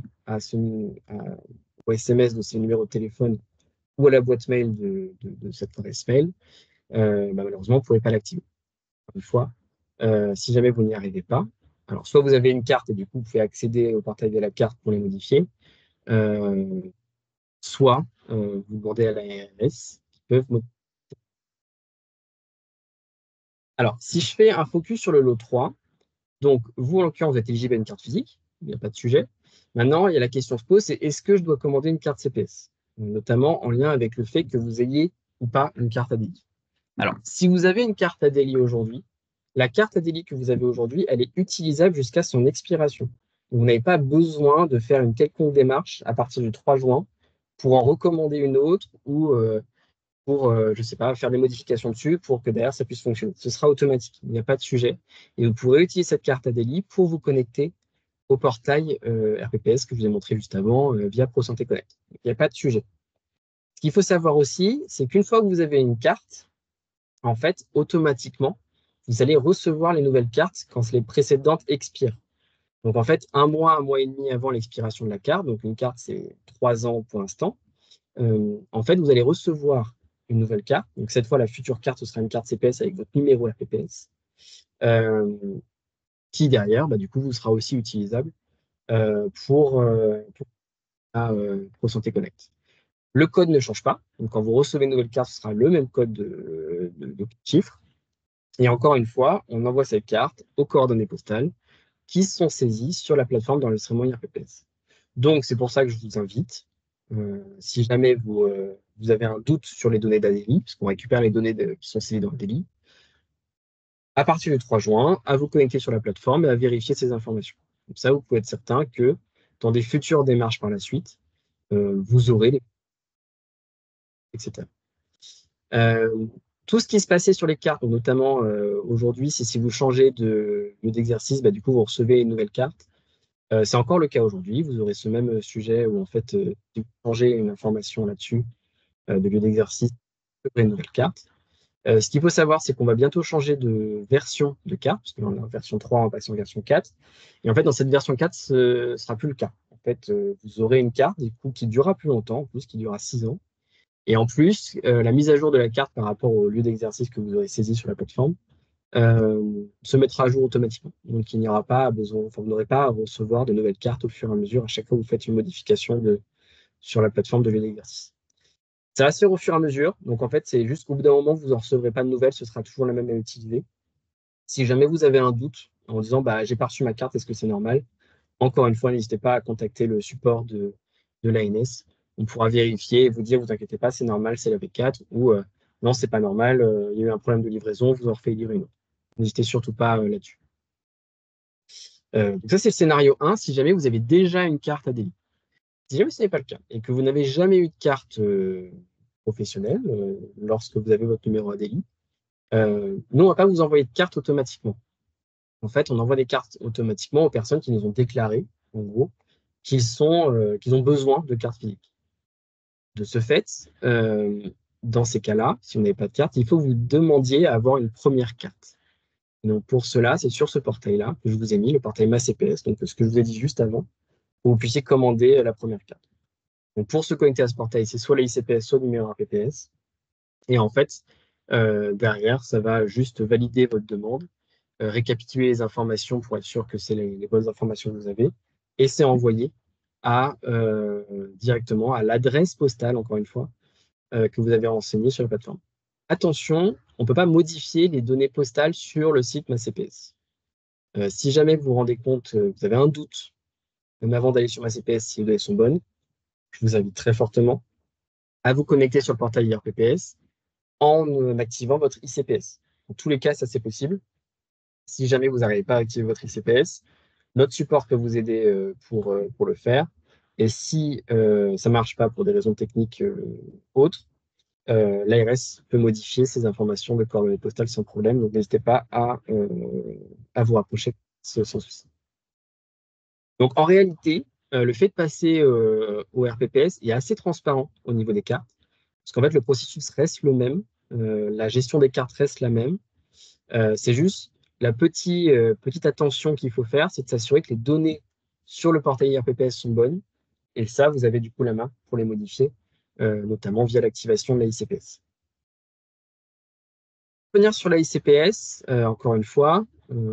au SMS de ce numéro de téléphone ou à la boîte mail de cette adresse mail, malheureusement, vous ne pourrez pas l'activer. Une fois, si jamais vous n'y arrivez pas, alors soit vous avez une carte et du coup, vous pouvez accéder au portail de la carte pour les modifier, soit vous demandez à la RS qui peuvent modifier. Alors, si je fais un focus sur le lot 3, donc vous, en l'occurrence, vous êtes éligible à une carte physique, il n'y a pas de sujet. Maintenant, il y a la question se pose, c'est est-ce que je dois commander une carte CPS, notamment en lien avec le fait que vous ayez ou pas une carte ADELI. Alors, si vous avez une carte ADELI aujourd'hui, la carte ADELI que vous avez aujourd'hui, elle est utilisable jusqu'à son expiration. Vous n'avez pas besoin de faire une quelconque démarche à partir du 3 juin pour en recommander une autre ou pour, je ne sais pas, faire des modifications dessus pour que derrière ça puisse fonctionner. Ce sera automatique, il n'y a pas de sujet. Et vous pourrez utiliser cette carte ADELI pour vous connecter au portail RPPS que je vous ai montré juste avant via Pro Santé Connect. Il n'y a pas de sujet. Ce qu'il faut savoir aussi, c'est qu'une fois que vous avez une carte, en fait, automatiquement, vous allez recevoir les nouvelles cartes quand les précédentes expirent. Donc, en fait, un mois et demi avant l'expiration de la carte, donc une carte, c'est 3 ans pour l'instant, en fait, vous allez recevoir une nouvelle carte. Donc, cette fois, la future carte, ce sera une carte CPS avec votre numéro RPPS, qui derrière, du coup, vous sera aussi utilisable pour Pro Santé Connect. Le code ne change pas. Donc, quand vous recevez une nouvelle carte, ce sera le même code de chiffres. Et encore une fois, on envoie cette carte aux coordonnées postales qui sont saisies sur la plateforme d'enregistrement IRPPS. Donc, c'est pour ça que je vous invite si jamais vous avez un doute sur les données d'Adélie, puisqu'on récupère les données qui sont saisies dans Adélie, à partir du 3 juin, à vous connecter sur la plateforme et à vérifier ces informations. Comme ça, vous pouvez être certain que dans des futures démarches par la suite, vous aurez les etc. Tout ce qui se passait sur les cartes, notamment aujourd'hui, c'est si vous changez de lieu d'exercice, du coup, vous recevez une nouvelle carte. C'est encore le cas aujourd'hui. Vous aurez ce même sujet où, en fait, si vous changez une information là-dessus, de lieu d'exercice, vous aurez une nouvelle carte. Ce qu'il faut savoir, c'est qu'on va bientôt changer de version de carte, parce qu'on est en version 3, on passe en version 4. Et en fait, dans cette version 4, ce ne sera plus le cas. En fait, vous aurez une carte, du coup, qui durera plus longtemps, en plus, qui durera 6 ans. Et en plus, la mise à jour de la carte par rapport au lieu d'exercice que vous aurez saisi sur la plateforme se mettra à jour automatiquement. Donc, il n'y aura pas besoin, enfin, vous n'aurez pas à recevoir de nouvelles cartes au fur et à mesure à chaque fois que vous faites une modification sur la plateforme de lieu d'exercice. Ça va se faire au fur et à mesure. Donc, en fait, c'est juste qu'au bout d'un moment, vous n'en recevrez pas de nouvelles, ce sera toujours la même à utiliser. Si jamais vous avez un doute en disant, j'ai pas reçu ma carte, est-ce que c'est normal? Encore une fois, n'hésitez pas à contacter le support de l'ANS. On pourra vérifier et vous dire, vous inquiétez pas, c'est normal, c'est la V4, ou non, c'est pas normal, il y a eu un problème de livraison, vous en refait livrer une autre. N'hésitez surtout pas là-dessus. Donc ça, c'est le scénario 1, si jamais vous avez déjà une carte ADI. Si jamais ce n'est pas le cas et que vous n'avez jamais eu de carte professionnelle lorsque vous avez votre numéro ADI, nous, on ne va pas vous envoyer de carte automatiquement. En fait, on envoie des cartes automatiquement aux personnes qui nous ont déclaré, en gros, qu'ils ont besoin de cartes physiques. De ce fait, dans ces cas-là, si vous n'avez pas de carte, il faut que vous demandiez à avoir une première carte. Donc pour cela, c'est sur ce portail-là que je vous ai mis, le portail MaCPS, donc ce que je vous ai dit juste avant, pour que vous puissiez commander la première carte. Donc pour se connecter à ce portail, c'est soit l'ICPS, soit le numéro RPPS. Et en fait, derrière, ça va juste valider votre demande, récapituler les informations pour être sûr que c'est les bonnes informations que vous avez, et c'est envoyé directement à l'adresse postale, encore une fois, que vous avez renseignée sur la plateforme. Attention, on ne peut pas modifier les données postales sur le site MaCPS. Si jamais vous vous rendez compte, vous avez un doute, même avant d'aller sur MaCPS, si les données sont bonnes, je vous invite très fortement à vous connecter sur le portail IRPPS en activant votre ICPS. Dans tous les cas, ça c'est possible. Si jamais vous n'arrivez pas à activer votre ICPS, notre support peut vous aider pour le faire. Et si ça ne marche pas pour des raisons techniques autres, l'ARS peut modifier ces informations de coordonnées postales sans problème. Donc n'hésitez pas à vous rapprocher sans souci. Donc en réalité, le fait de passer au RPPS est assez transparent au niveau des cartes. Parce qu'en fait, le processus reste le même. La gestion des cartes reste la même. C'est juste la petite attention qu'il faut faire, c'est de s'assurer que les données sur le portail RPPS sont bonnes. Et ça, vous avez du coup la main pour les modifier, notamment via l'activation de la ICPS. Pour venir sur la ICPS, encore une fois,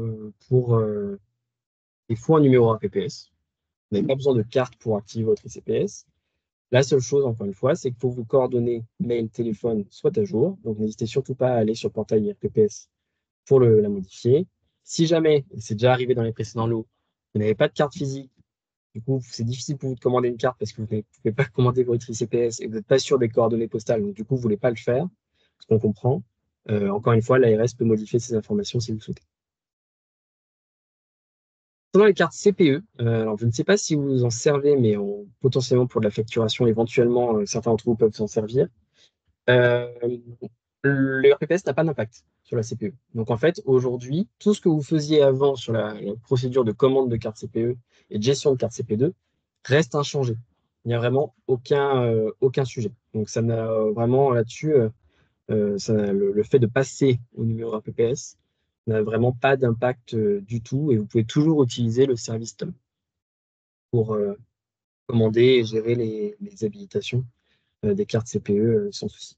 il faut un numéro RPPS. Vous n'avez pas besoin de carte pour activer votre ICPS. La seule chose, encore une fois, c'est qu'il faut que vos coordonnées mail, téléphone soient à jour. Donc, n'hésitez surtout pas à aller sur le portail RPPS pour la modifier. Si jamais, et c'est déjà arrivé dans les précédents lots, vous n'avez pas de carte physique, du coup, c'est difficile pour vous de commander une carte parce que vous ne pouvez pas commander votre ICPS et vous n'êtes pas sûr des coordonnées postales. Donc, du coup, vous ne voulez pas le faire, ce qu'on comprend. Encore une fois, l'ARS peut modifier ces informations si vous le souhaitez. Dans les cartes CPE, alors je ne sais pas si vous en servez, mais potentiellement pour de la facturation, éventuellement, certains d'entre vous peuvent s'en servir. Euh, le RPPS n'a pas d'impact sur la CPE. Donc en fait, aujourd'hui, tout ce que vous faisiez avant sur la procédure de commande de carte CPE et de gestion de carte CP2 reste inchangé. Il n'y a vraiment aucun sujet. Donc ça n'a vraiment là-dessus, le fait de passer au numéro RPPS n'a vraiment pas d'impact du tout et vous pouvez toujours utiliser le service TOM pour commander et gérer les habilitations des cartes CPE sans souci.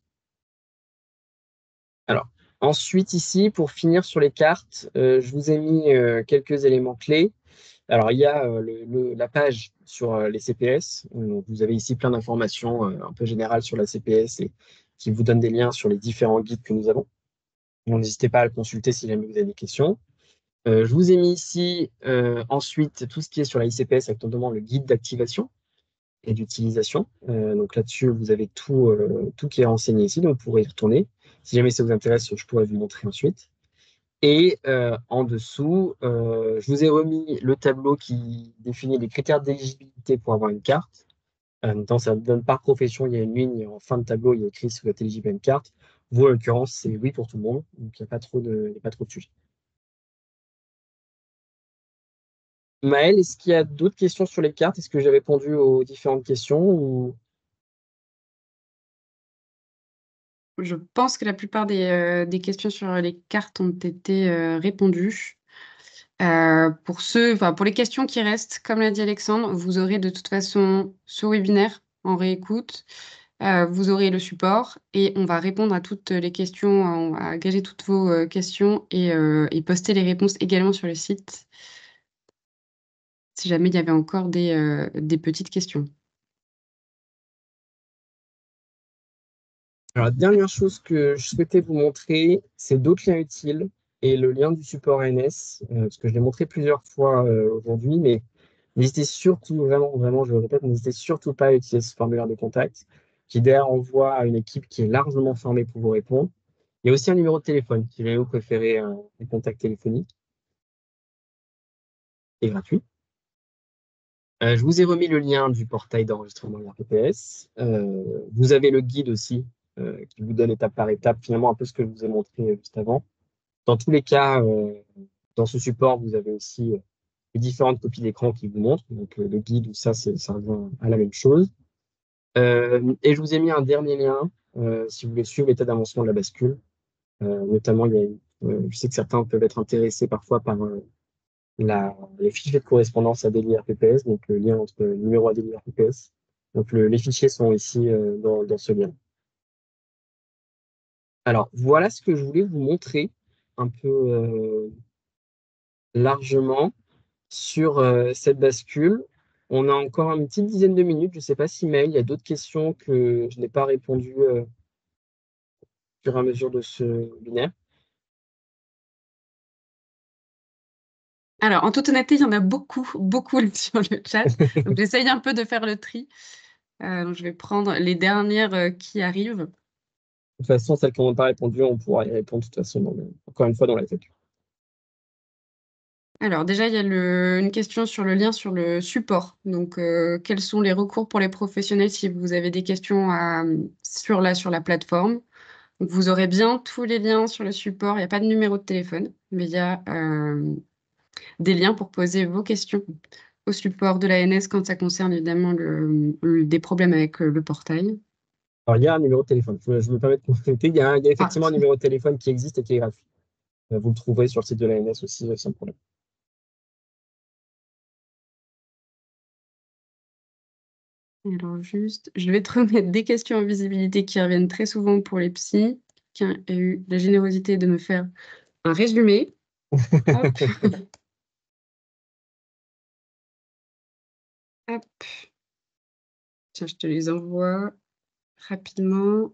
Alors, ensuite, ici, pour finir sur les cartes, je vous ai mis quelques éléments clés. Alors, il y a la page sur les CPS. Vous avez ici plein d'informations un peu générales sur la CPS et qui vous donnent des liens sur les différents guides que nous avons. Donc, n'hésitez pas à le consulter si jamais vous avez des questions. Je vous ai mis ici ensuite tout ce qui est sur la ICPS, avec notamment le guide d'activation. et d'utilisation. Donc là-dessus, vous avez tout qui est renseigné ici, donc vous pourrez y retourner. Si jamais ça vous intéresse, je pourrais vous montrer ensuite. Et en dessous, je vous ai remis le tableau qui définit les critères d'éligibilité pour avoir une carte. Notamment, ça donne par profession, il y a une ligne en fin de tableau, il y a écrit si vous êtes éligible à une carte. Vous, en l'occurrence, c'est oui pour tout le monde, donc il n'y a pas trop il y a pas trop de sujets. Maëlle, est-ce qu'il y a d'autres questions sur les cartes? Est-ce que j'ai répondu aux différentes questions ou... Je pense que la plupart des questions sur les cartes ont été répondues. Pour les questions qui restent, comme l'a dit Alexandre, vous aurez de toute façon ce webinaire en réécoute. Vous aurez le support et on va répondre à toutes les questions, on va agréger toutes vos questions et poster les réponses également sur le site si jamais il y avait encore des petites questions. Alors, la dernière chose que je souhaitais vous montrer, c'est d'autres liens utiles et le lien du support ANS, parce que je l'ai montré plusieurs fois aujourd'hui, mais n'hésitez surtout, vraiment, vraiment, je le répète, n'hésitez surtout pas à utiliser ce formulaire de contact qui derrière envoie à une équipe qui est largement formée pour vous répondre. Il y a aussi un numéro de téléphone si jamais vous préférez un contact téléphonique et gratuit. Je vous ai remis le lien du portail d'enregistrement de RPPS. Vous avez le guide aussi qui vous donne étape par étape finalement un peu ce que je vous ai montré juste avant. Dans tous les cas, dans ce support, vous avez aussi les différentes copies d'écran qui vous montrent. Donc le guide, ou ça revient à la même chose. Et je vous ai mis un dernier lien si vous voulez suivre l'état d'avancement de la bascule. Notamment, je sais que certains peuvent être intéressés parfois par les fichiers de correspondance ADLI RPPS, donc le lien entre le numéro ADLI RPPS. Donc les fichiers sont ici dans ce lien. Alors voilà ce que je voulais vous montrer un peu largement sur cette bascule. On a encore une petite dizaine de minutes. Je ne sais pas si Maël, il y a d'autres questions que je n'ai pas répondu au fur et à mesure de ce webinaire. Alors, en toute honnêteté, il y en a beaucoup, beaucoup sur le chat. Donc, j'essaye un peu de faire le tri. Donc, je vais prendre les dernières qui arrivent. De toute façon, celles qui n'ont pas répondu, on pourra y répondre de toute façon, encore une fois, dans la FAQ. Alors, déjà, il y a une question sur le lien sur le support. Donc, quels sont les recours pour les professionnels si vous avez des questions sur la plateforme? Donc, vous aurez bien tous les liens sur le support. Il n'y a pas de numéro de téléphone, mais il y a des liens pour poser vos questions au support de l'ANS quand ça concerne évidemment des problèmes avec le portail. Alors, il y a un numéro de téléphone. Je me permets de compléter. Il y a Ah, effectivement un numéro de téléphone qui existe et qui est gratuit. Vous le trouverez sur le site de l'ANS aussi, sans problème. alors juste, je vais te remettre des questions en visibilité qui reviennent très souvent pour les psys. Quelqu'un a eu la générosité de me faire un résumé. Hop. Hop. Tiens, je te les envoie rapidement.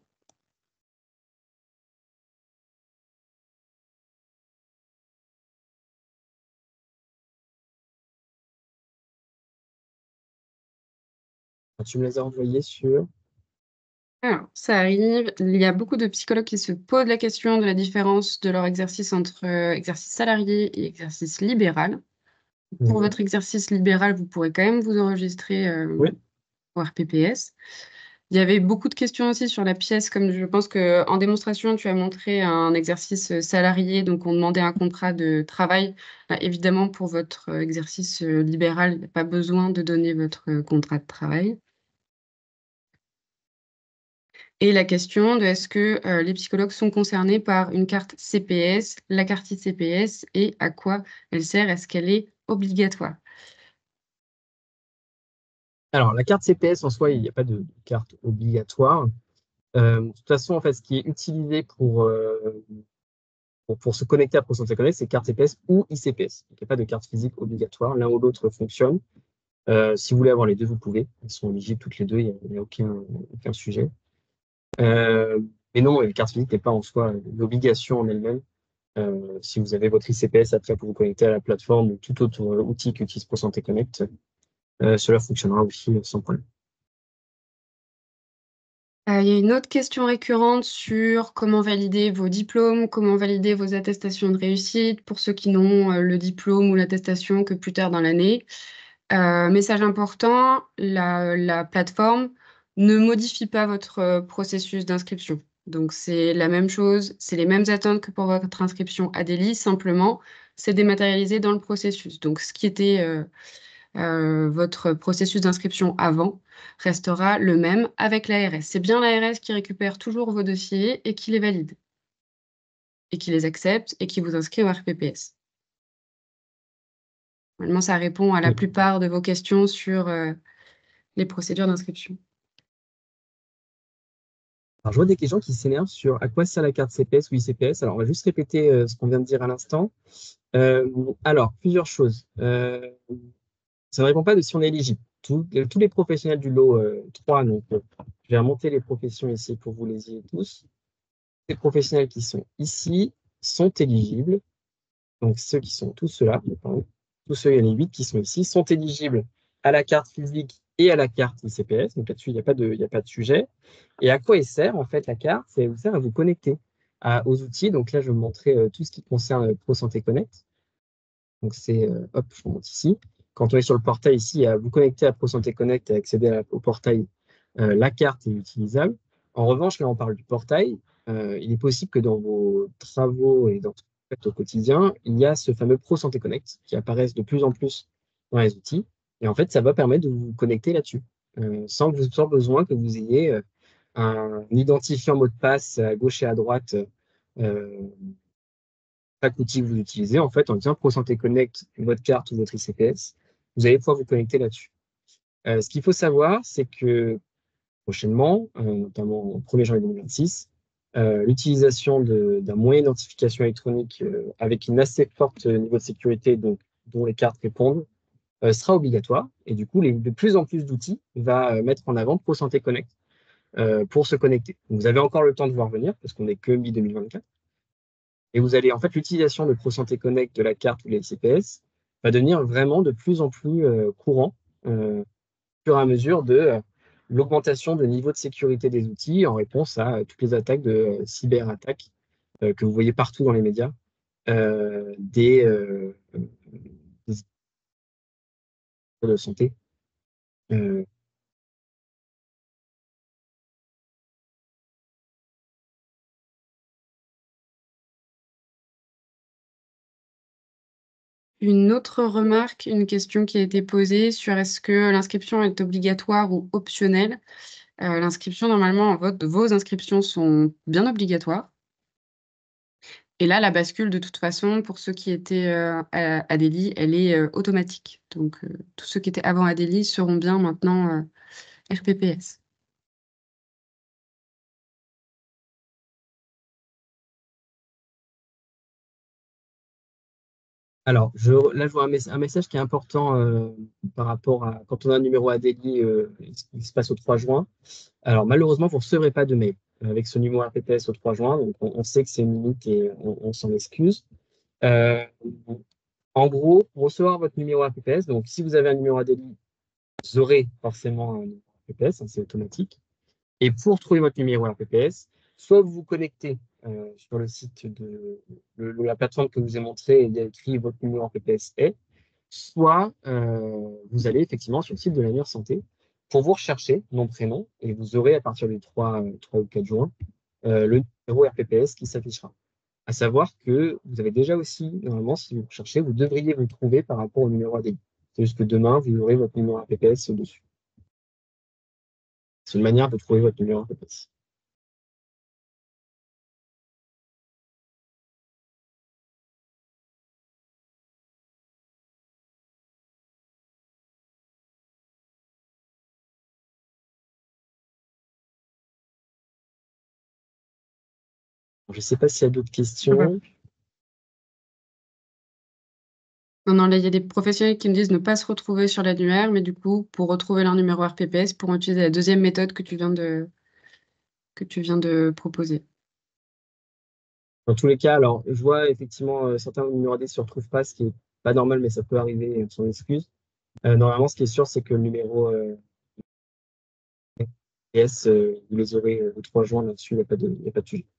Tu me les as envoyés sur... Alors, ça arrive. Il y a beaucoup de psychologues qui se posent la question de la différence de leur exercice entre exercice salarié et exercice libéral. Pour votre exercice libéral, vous pourrez quand même vous enregistrer Oui. au RPPS. Il y avait beaucoup de questions aussi sur la pièce, comme je pense qu'en démonstration, tu as montré un exercice salarié, donc on demandait un contrat de travail. Là, évidemment, pour votre exercice libéral, il n'y a pas besoin de donner votre contrat de travail. Et la question de est-ce que les psychologues sont concernés par une carte CPS, la carte ICPS, et à quoi elle sert? Est-ce qu'elle est obligatoire? Alors, la carte CPS, en soi, il n'y a pas de carte obligatoire. De toute façon, en fait, ce qui est utilisé pour se connecter à ProSanté Connect, c'est carte CPS ou ICPS. Donc, il n'y a pas de carte physique obligatoire. L'un ou l'autre fonctionne. Si vous voulez avoir les deux, vous pouvez. Elles sont éligibles toutes les deux, il n'y a aucun sujet. Mais non, la carte physique n'est pas en soi l'obligation en elle-même. Si vous avez votre ICPS après pour vous connecter à la plateforme ou tout autre outil qu'utilise ProSanté Connect, cela fonctionnera aussi sans problème. Il y a une autre question récurrente sur comment valider vos diplômes, comment valider vos attestations de réussite pour ceux qui n'ont le diplôme ou l'attestation que plus tard dans l'année. Message important, la plateforme ne modifie pas votre processus d'inscription. Donc, c'est la même chose, c'est les mêmes attentes que pour votre inscription à Delhi, simplement, c'est dématérialisé dans le processus. Donc, ce qui était votre processus d'inscription avant restera le même avec l'ARS. C'est bien l'ARS qui récupère toujours vos dossiers et qui les valide, et qui les accepte et qui vous inscrit au RPPS. Normalement, ça répond à la plupart de vos questions sur les procédures d'inscription. Alors, je vois des questions qui s'énervent sur à quoi sert la carte CPS ou ICPS. Alors, on va juste répéter ce qu'on vient de dire à l'instant. Alors, plusieurs choses. Ça ne répond pas de si on est éligible. Tous les professionnels du lot 3, donc je vais remonter les professions ici pour vous les ayez tous. Les professionnels qui sont ici sont éligibles. Donc, ceux qui sont tous ceux-là, pardon, tous ceux, il y en a les 8 qui sont ici, sont éligibles à la carte physique et à la carte ICPS. Donc là-dessus, il n'y a pas de sujet. Et à quoi elle sert, en fait, la carte? Elle vous sert à vous connecter aux outils. Donc là, je vais vous montrer tout ce qui concerne ProSanté Connect. Donc c'est, hop, je remonte ici. Quand on est sur le portail ici, à vous connecter à ProSanté Connect et accéder au portail, la carte est utilisable. En revanche, là, on parle du portail. Il est possible que dans vos travaux et dans ce que vous faites au quotidien, il y a ce fameux ProSanté Connect qui apparaisse de plus en plus dans les outils. Et en fait, ça va permettre de vous connecter là-dessus, sans besoin que vous ayez un identifiant mot de passe à gauche et à droite, chaque outil que vous utilisez, en fait, en disant ProSanté Connect, votre carte ou votre ICPS, vous allez pouvoir vous connecter là-dessus. Ce qu'il faut savoir, c'est que prochainement, notamment au 1er janvier 2026, l'utilisation d'un moyen d'identification électronique avec une assez forte niveau de sécurité dont les cartes répondent sera obligatoire. Et du coup, de plus en plus d'outils va mettre en avant ProSanté Connect pour se connecter. Donc, vous avez encore le temps de voir venir parce qu'on n'est que mi-2024. Et vous allez, en fait, l'utilisation de ProSanté Connect de la carte ou de la ICPS va devenir vraiment de plus en plus courant au fur et à mesure de l'augmentation de niveau de sécurité des outils en réponse à toutes les attaques de cyberattaques que vous voyez partout dans les médias, des de santé. Une autre remarque, une question qui a été posée sur est-ce que l'inscription est obligatoire ou optionnelle? L'inscription, normalement, vos inscriptions sont bien obligatoires. Et là, la bascule, de toute façon, pour ceux qui étaient à Delhi, elle est automatique. Donc, tous ceux qui étaient avant à Delhi seront bien maintenant RPPS. Alors, là, je vois un message qui est important par rapport à quand on a un numéro à Delhi, il se passe au 3 juin. Alors, malheureusement, vous ne recevrez pas de mail avec ce numéro RPPS au 3 juin. Donc, on sait que c'est une limite et on s'en excuse. Euh, En gros, pour recevoir votre numéro RPPS, donc si vous avez un numéro à Delhi, vous aurez forcément un numéro RPPS, hein, c'est automatique. Et pour trouver votre numéro RPPS, soit vous vous connectez sur le site de la plateforme que je vous ai montré et il y a écrit votre numéro RPPS est, soit vous allez effectivement sur le site de l'ANUR Santé pour vous rechercher nom, prénom, et vous aurez à partir du 3 ou 4 juin le numéro RPPS qui s'affichera. À savoir que vous avez déjà aussi, normalement, si vous recherchez, vous devriez vous trouver par rapport au numéro ADI. C'est juste que demain, vous aurez votre numéro RPPS dessus. C'est une manière de trouver votre numéro RPPS. Je ne sais pas s'il y a d'autres questions. Non, là, il y a des professionnels qui me disent ne pas se retrouver sur l'annuaire, mais du coup, pour retrouver leur numéro RPPS, pour utiliser la deuxième méthode que tu viens de proposer. Dans tous les cas, alors, je vois effectivement certains numéros AD ne se retrouvent pas, ce qui n'est pas normal, mais ça peut arriver, sans excuse. Normalement, ce qui est sûr, c'est que le numéro PS, vous les aurez le 3 juin là-dessus, il n'y a pas de sujet.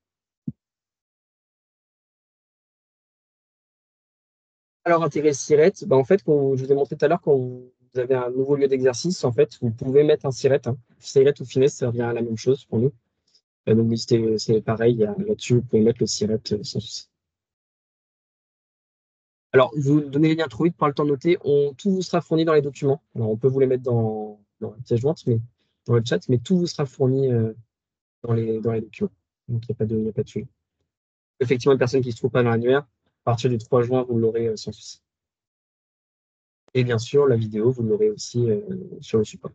Alors, intégrer Siret, bah, en fait, comme je vous ai montré tout à l'heure, quand vous avez un nouveau lieu d'exercice, en fait, vous pouvez mettre un Siret. Hein. Siret ou Finesse, ça revient à la même chose pour nous. Donc, c'est pareil, là-dessus, vous pouvez mettre le Siret sans souci. Alors, je vous donner les liens trop vite, pas le temps de noter. Tout vous sera fourni dans les documents. Alors, on peut vous les mettre dans la pièce jointe, mais dans le chat, mais tout vous sera fourni dans les documents. Donc, il y a pas de sujet. Effectivement, une personne qui ne se trouve pas dans l'annuaire, à partir du 3 juin, vous l'aurez sans souci. Et bien sûr, la vidéo, vous l'aurez aussi sur le support.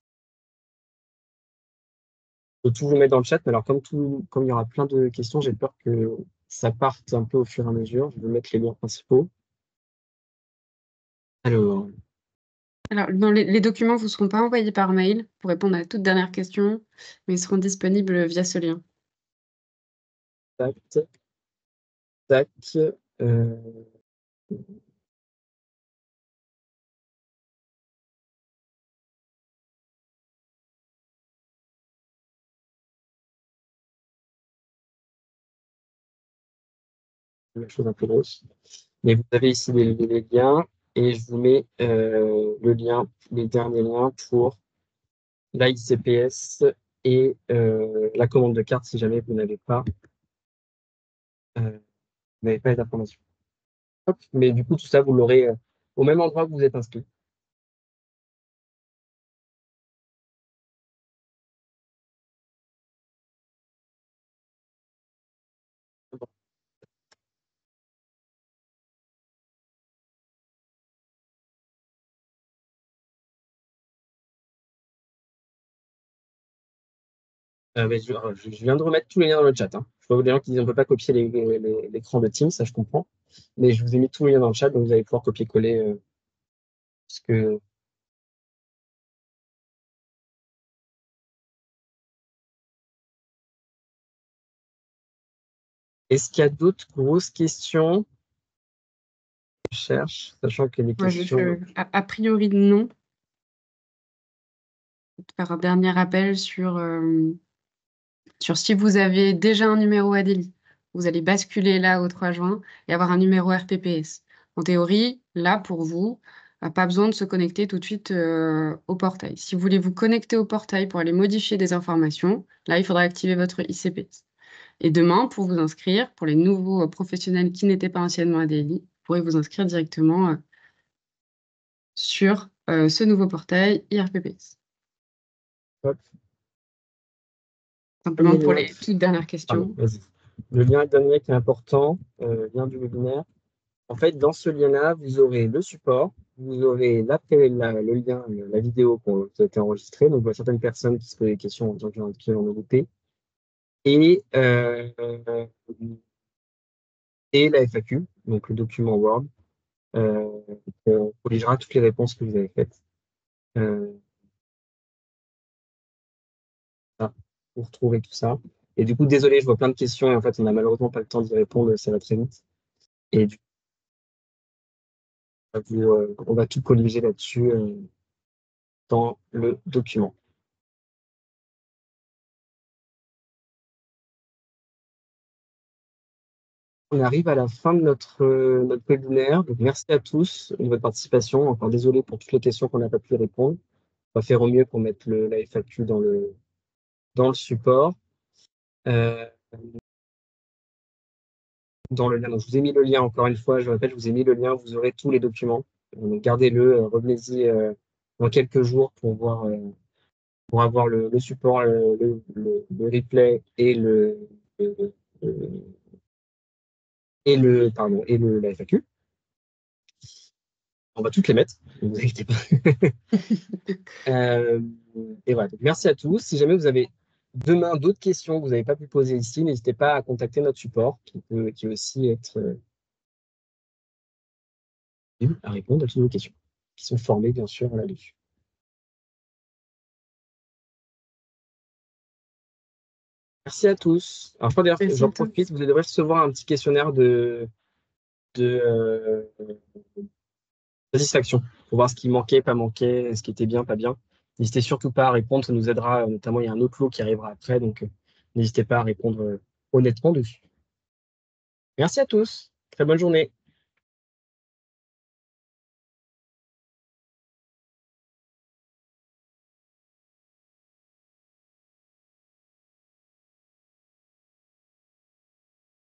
Je peux tout vous mettre dans le chat, mais alors comme il y aura plein de questions, j'ai peur que ça parte un peu au fur et à mesure. Je vais mettre les liens principaux. Alors, Alors, les documents ne vous seront pas envoyés par mail pour répondre à la toute dernière question, mais ils seront disponibles via ce lien. tac, tac. euh, la chose un peu grosse. Mais vous avez ici les liens et je vous mets les derniers liens pour l'ICPS et la commande de carte si jamais vous n'avez pas les informations. Hop. Mais du coup, tout ça, vous l'aurez au même endroit que vous êtes inscrit. Mais je viens de remettre tous les liens dans le chat. Hein. Je vois des gens qui disent on ne peut pas copier l'écran de Teams, ça je comprends. Mais je vous ai mis tous les liens dans le chat, donc vous allez pouvoir copier-coller. Parce que... Est-ce qu'il y a d'autres grosses questions? Je cherche, sachant que les questions. A priori, non. Faire un dernier rappel sur si vous avez déjà un numéro ADELI, vous allez basculer là au 3 juin et avoir un numéro RPPS. En théorie, là, pour vous, pas besoin de se connecter tout de suite au portail. Si vous voulez vous connecter au portail pour aller modifier des informations, là, il faudra activer votre ICPS. Et demain, pour vous inscrire, pour les nouveaux professionnels qui n'étaient pas anciennement ADELI, vous pourrez vous inscrire directement sur ce nouveau portail IRPPS. Hop. Simplement pour les toutes dernières questions. Pardon, le lien dernier qui est important, lien du webinaire. En fait, dans ce lien-là, vous aurez le support, vous aurez le lien, la vidéo qui a été enregistrée. Donc, il y a certaines personnes qui se posent des questions en disant qu'ils en ont loupé. Et, et la FAQ, donc le document Word. On corrigera toutes les réponses que vous avez faites. Pour retrouver tout ça. Et du coup, désolé, je vois plein de questions et en fait, on n'a malheureusement pas le temps d'y répondre, ça va très vite. Et du coup, on va tout colliger là-dessus dans le document. On arrive à la fin de notre webinaire. Donc, merci à tous de votre participation. Encore désolé pour toutes les questions qu'on n'a pas pu répondre. On va faire au mieux pour mettre la FAQ dans le support. Dans le lien. Donc, je vous ai mis le lien encore une fois. Je répète, je vous ai mis le lien. Vous aurez tous les documents. Donc, gardez-le. Revenez-y dans quelques jours pour avoir le support, le replay la FAQ. On va toutes les mettre, ne vous inquiétez pas. Et voilà, donc merci à tous. Si jamais vous avez demain d'autres questions que vous n'avez pas pu poser ici, n'hésitez pas à contacter notre support qui peut aussi être à répondre à toutes vos questions, qui sont formés bien sûr là-dessus. Merci à tous. Alors, je crois d'ailleurs, j'en profite, vous devrez recevoir un petit questionnaire de satisfaction pour voir ce qui manquait, pas manquait, ce qui était bien, pas bien. n'hésitez surtout pas à répondre, ça nous aidera. Notamment, il y a un autre lot qui arrivera après, donc n'hésitez pas à répondre honnêtement dessus. Merci à tous. Très bonne journée.